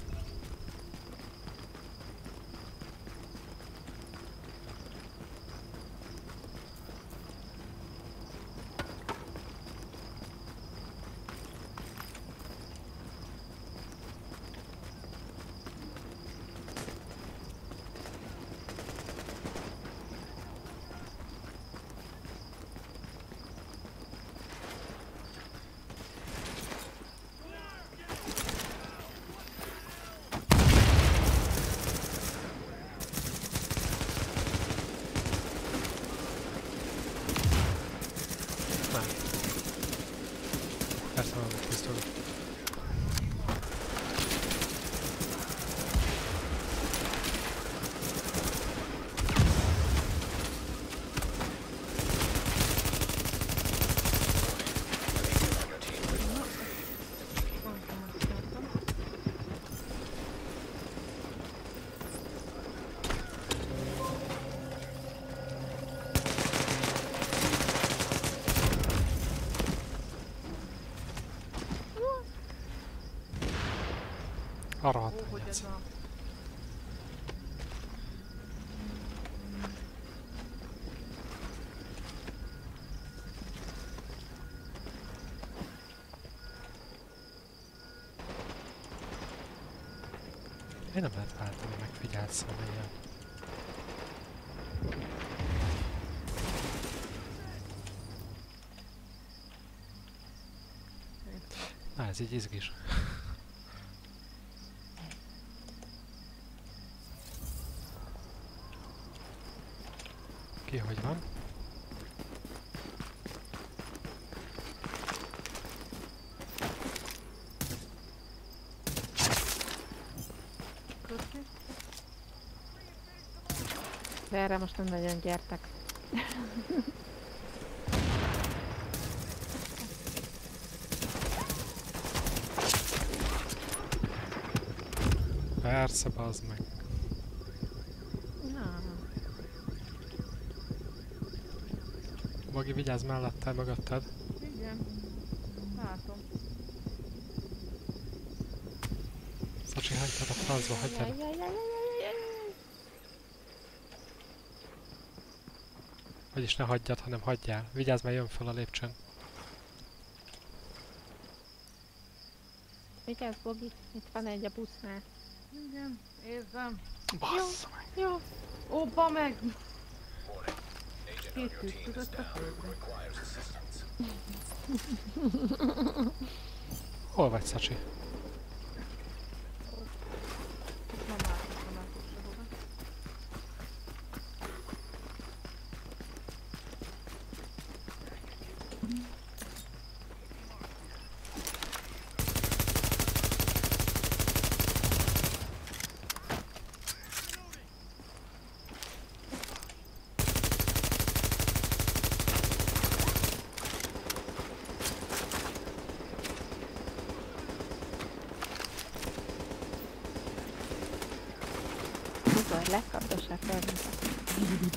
S3: Persze van egy pisztoly. Arra hat
S2: Ó, hogy ez a...
S3: Én nem lehet váltani megfigyelt személyen. Na, ez így izgis. Ki hogy van?
S2: Köszi.
S6: De erre most nem nagyon gyertek.
S3: Persze, bazd meg.
S6: Na,
S3: Magi, vigyázz mellettel, mögötted.
S2: Igen. Látom.
S3: Szacsi, hagytad a francba, hagytad. Vagyis ne hagyjad, hanem hagyjál. Vigyázz, mert jön fel a lépcsőn.
S6: vigyázz, Bogi, itt van egy a busznál.
S2: Igen, érzem.
S5: Bassza meg.
S2: Jó. Ó, ba meg! Két tűz tudott a földre.
S3: Hol vagy, Szacsi?
S2: Nem látok, nem látok sehova.
S6: Tudod, lekapdossák fel.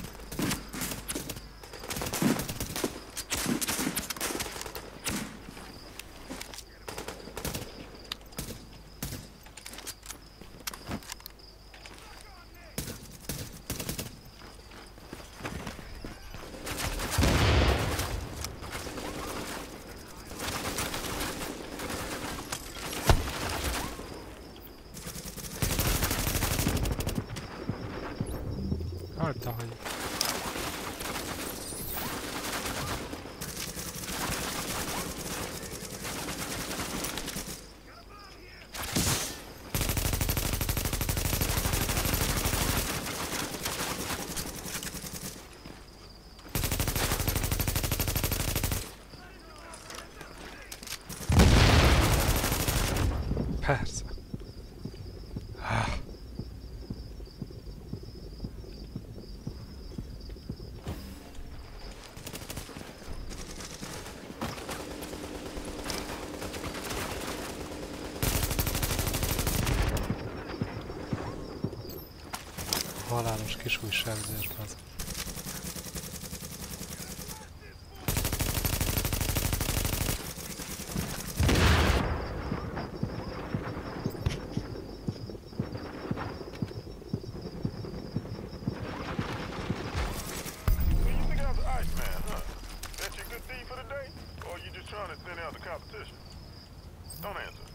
S3: Hagyd, ahogy. Persze. Ah. Halálos kis újságzás, az.
S16: Don't answer.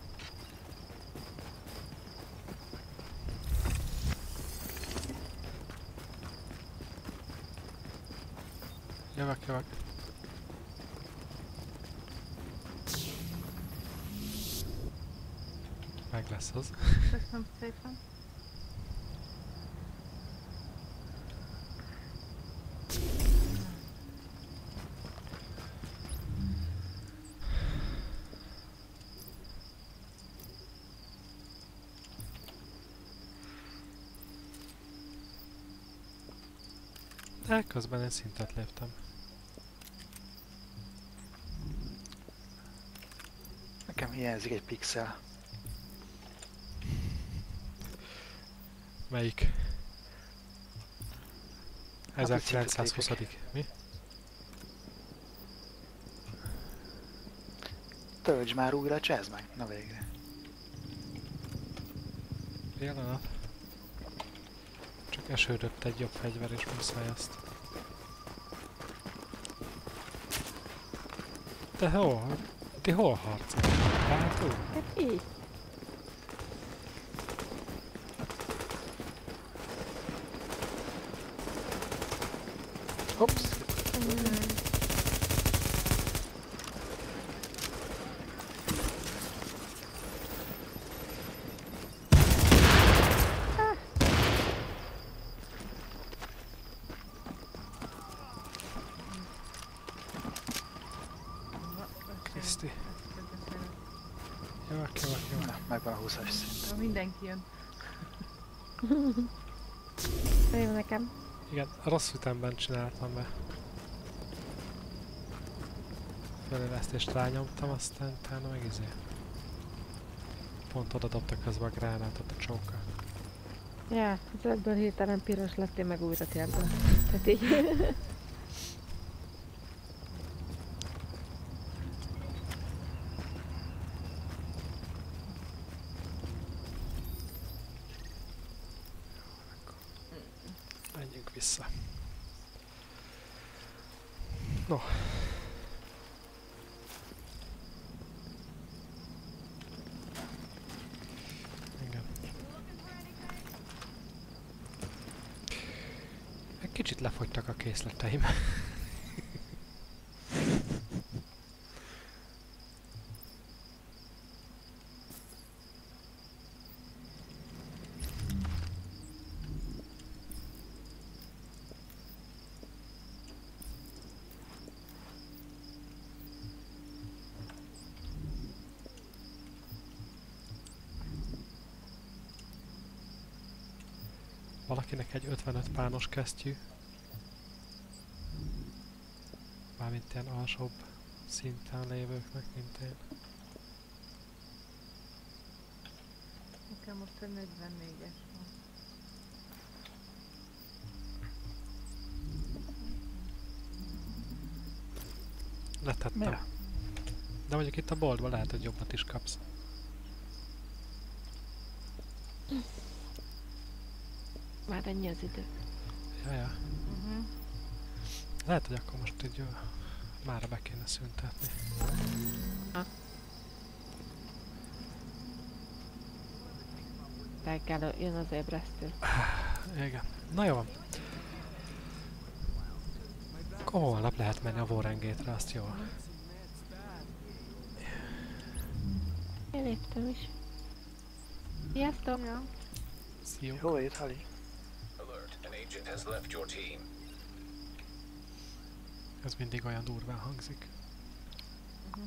S3: Jövök, jövök. Meg lesz az.
S2: Köszönöm szépen.
S3: Hát közben én szintet léptem.
S5: Nekem hiányzik egy pixel.
S3: Melyik? ezerkilencszázhúsz. Mi?
S5: Töltsd már újra, csezd meg. Na végre.
S3: Pillanat. Csak esődött egy jobb fegyver és muszáj azt. Te hol? Ti hol harcoltok? Hátul?
S6: Hát így.
S5: Hops.
S3: Kriszti. Jó, jó, jó.
S5: Na, megvan a húszas szint.
S2: Na, mindenki jön.
S6: Jó nekem.
S3: Igen, rossz ütemben csináltam be. Fölélesztést rányomtam, aztán utána meg izé. Pont oda dobta közben a gránátot a csóka.
S6: Ja, zöldből hirtelen piros lettél, meg újra térdől. Tehát így.
S3: Menjünk vissza. No. Igen. Egy kicsit lefogytak a készleteim. Valakinek egy ötvenöt pános kesztyű. Mármint ilyen alsóbb szinten lévőknek, mint én.
S2: Nekem most egy negyvennégyes van.
S3: Letettem.
S5: Mire?
S3: De mondjuk itt a boltban lehet, hogy jobbat is kapsz.
S6: Már ennyi az idő.
S3: Jaja.
S2: Uh-huh.
S3: Lehet, hogy akkor most így uh, mára be kéne szüntetni.
S6: Ha. Reggel jön az ébresztő.
S3: Igen. Na jó van. Akkor holnap lehet menni a Warengate-re, azt jó.
S6: Én léptem is. Sziasztok!
S2: Ja.
S3: Szia.
S5: Hol ért, Hali?
S12: Alert, an agent has left your team.
S3: Ez mindig olyan durván hangzik.
S2: Uh-huh.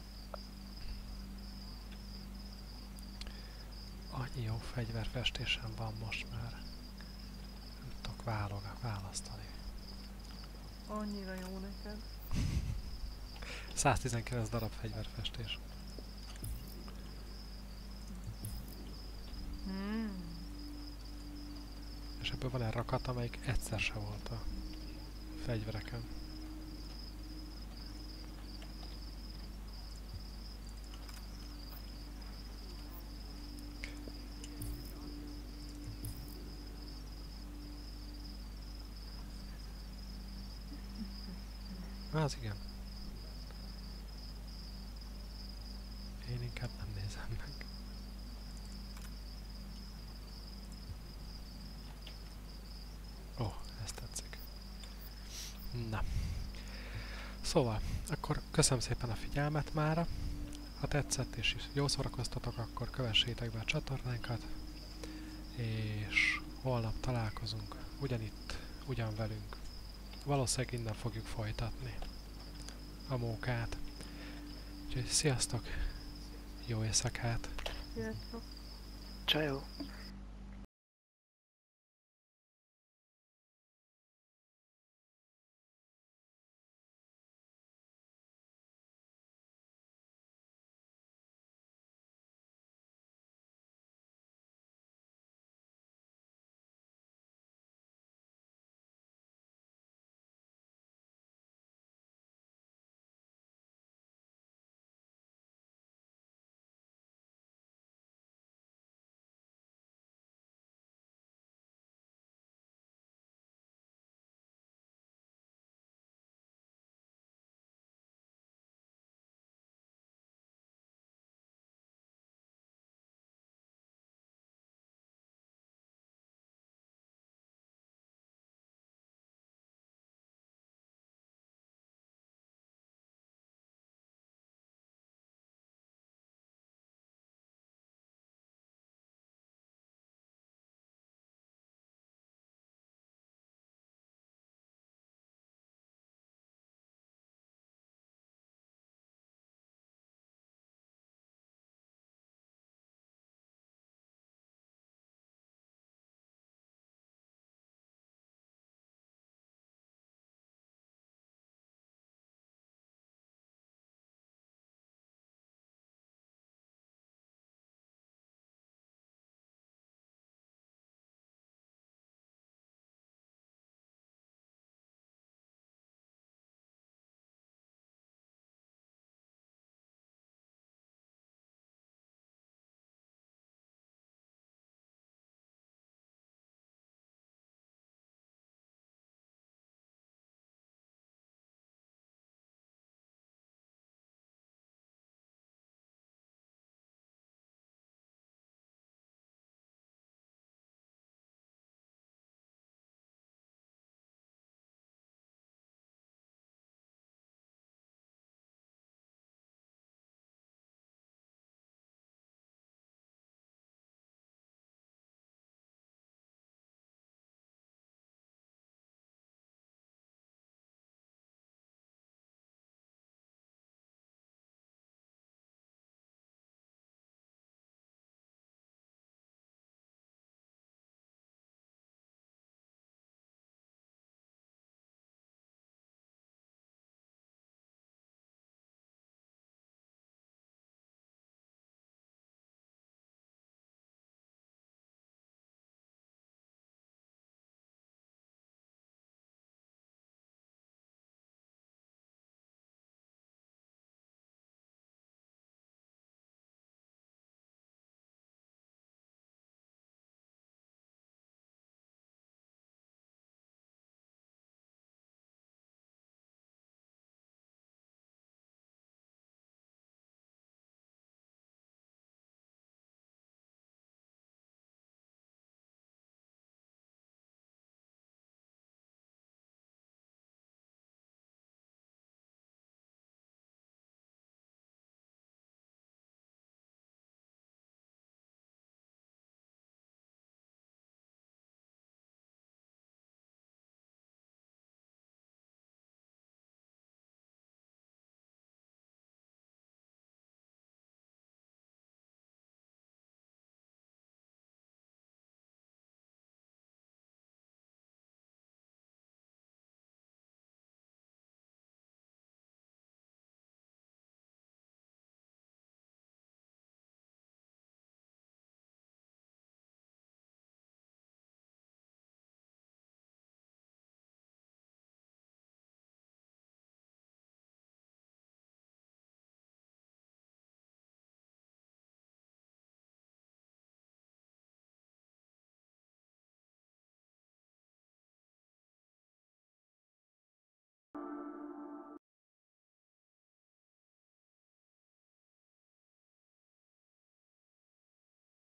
S3: Annyi jó fegyverfestésem van most már. Nem tudok válog, választani.
S2: Annyira jó neked.
S3: száztizenkilenc darab fegyverfestés.
S2: Hmm.
S3: És ebből van egy rakat, amelyik egyszer se volt a fegyvereken. Az igen. Én inkább nem nézem meg. Ó, oh, ez tetszik. Na. Szóval, akkor köszönöm szépen a figyelmet mára. Ha tetszett és jól szórakoztatok, akkor kövessétek be a csatornánkat. És holnap találkozunk ugyanitt, ugyan velünk. Valószínűleg innen fogjuk folytatni a mókát. Úgyhogy sziasztok! Jó éjszakát!
S2: Sziasztok!
S5: Csajó!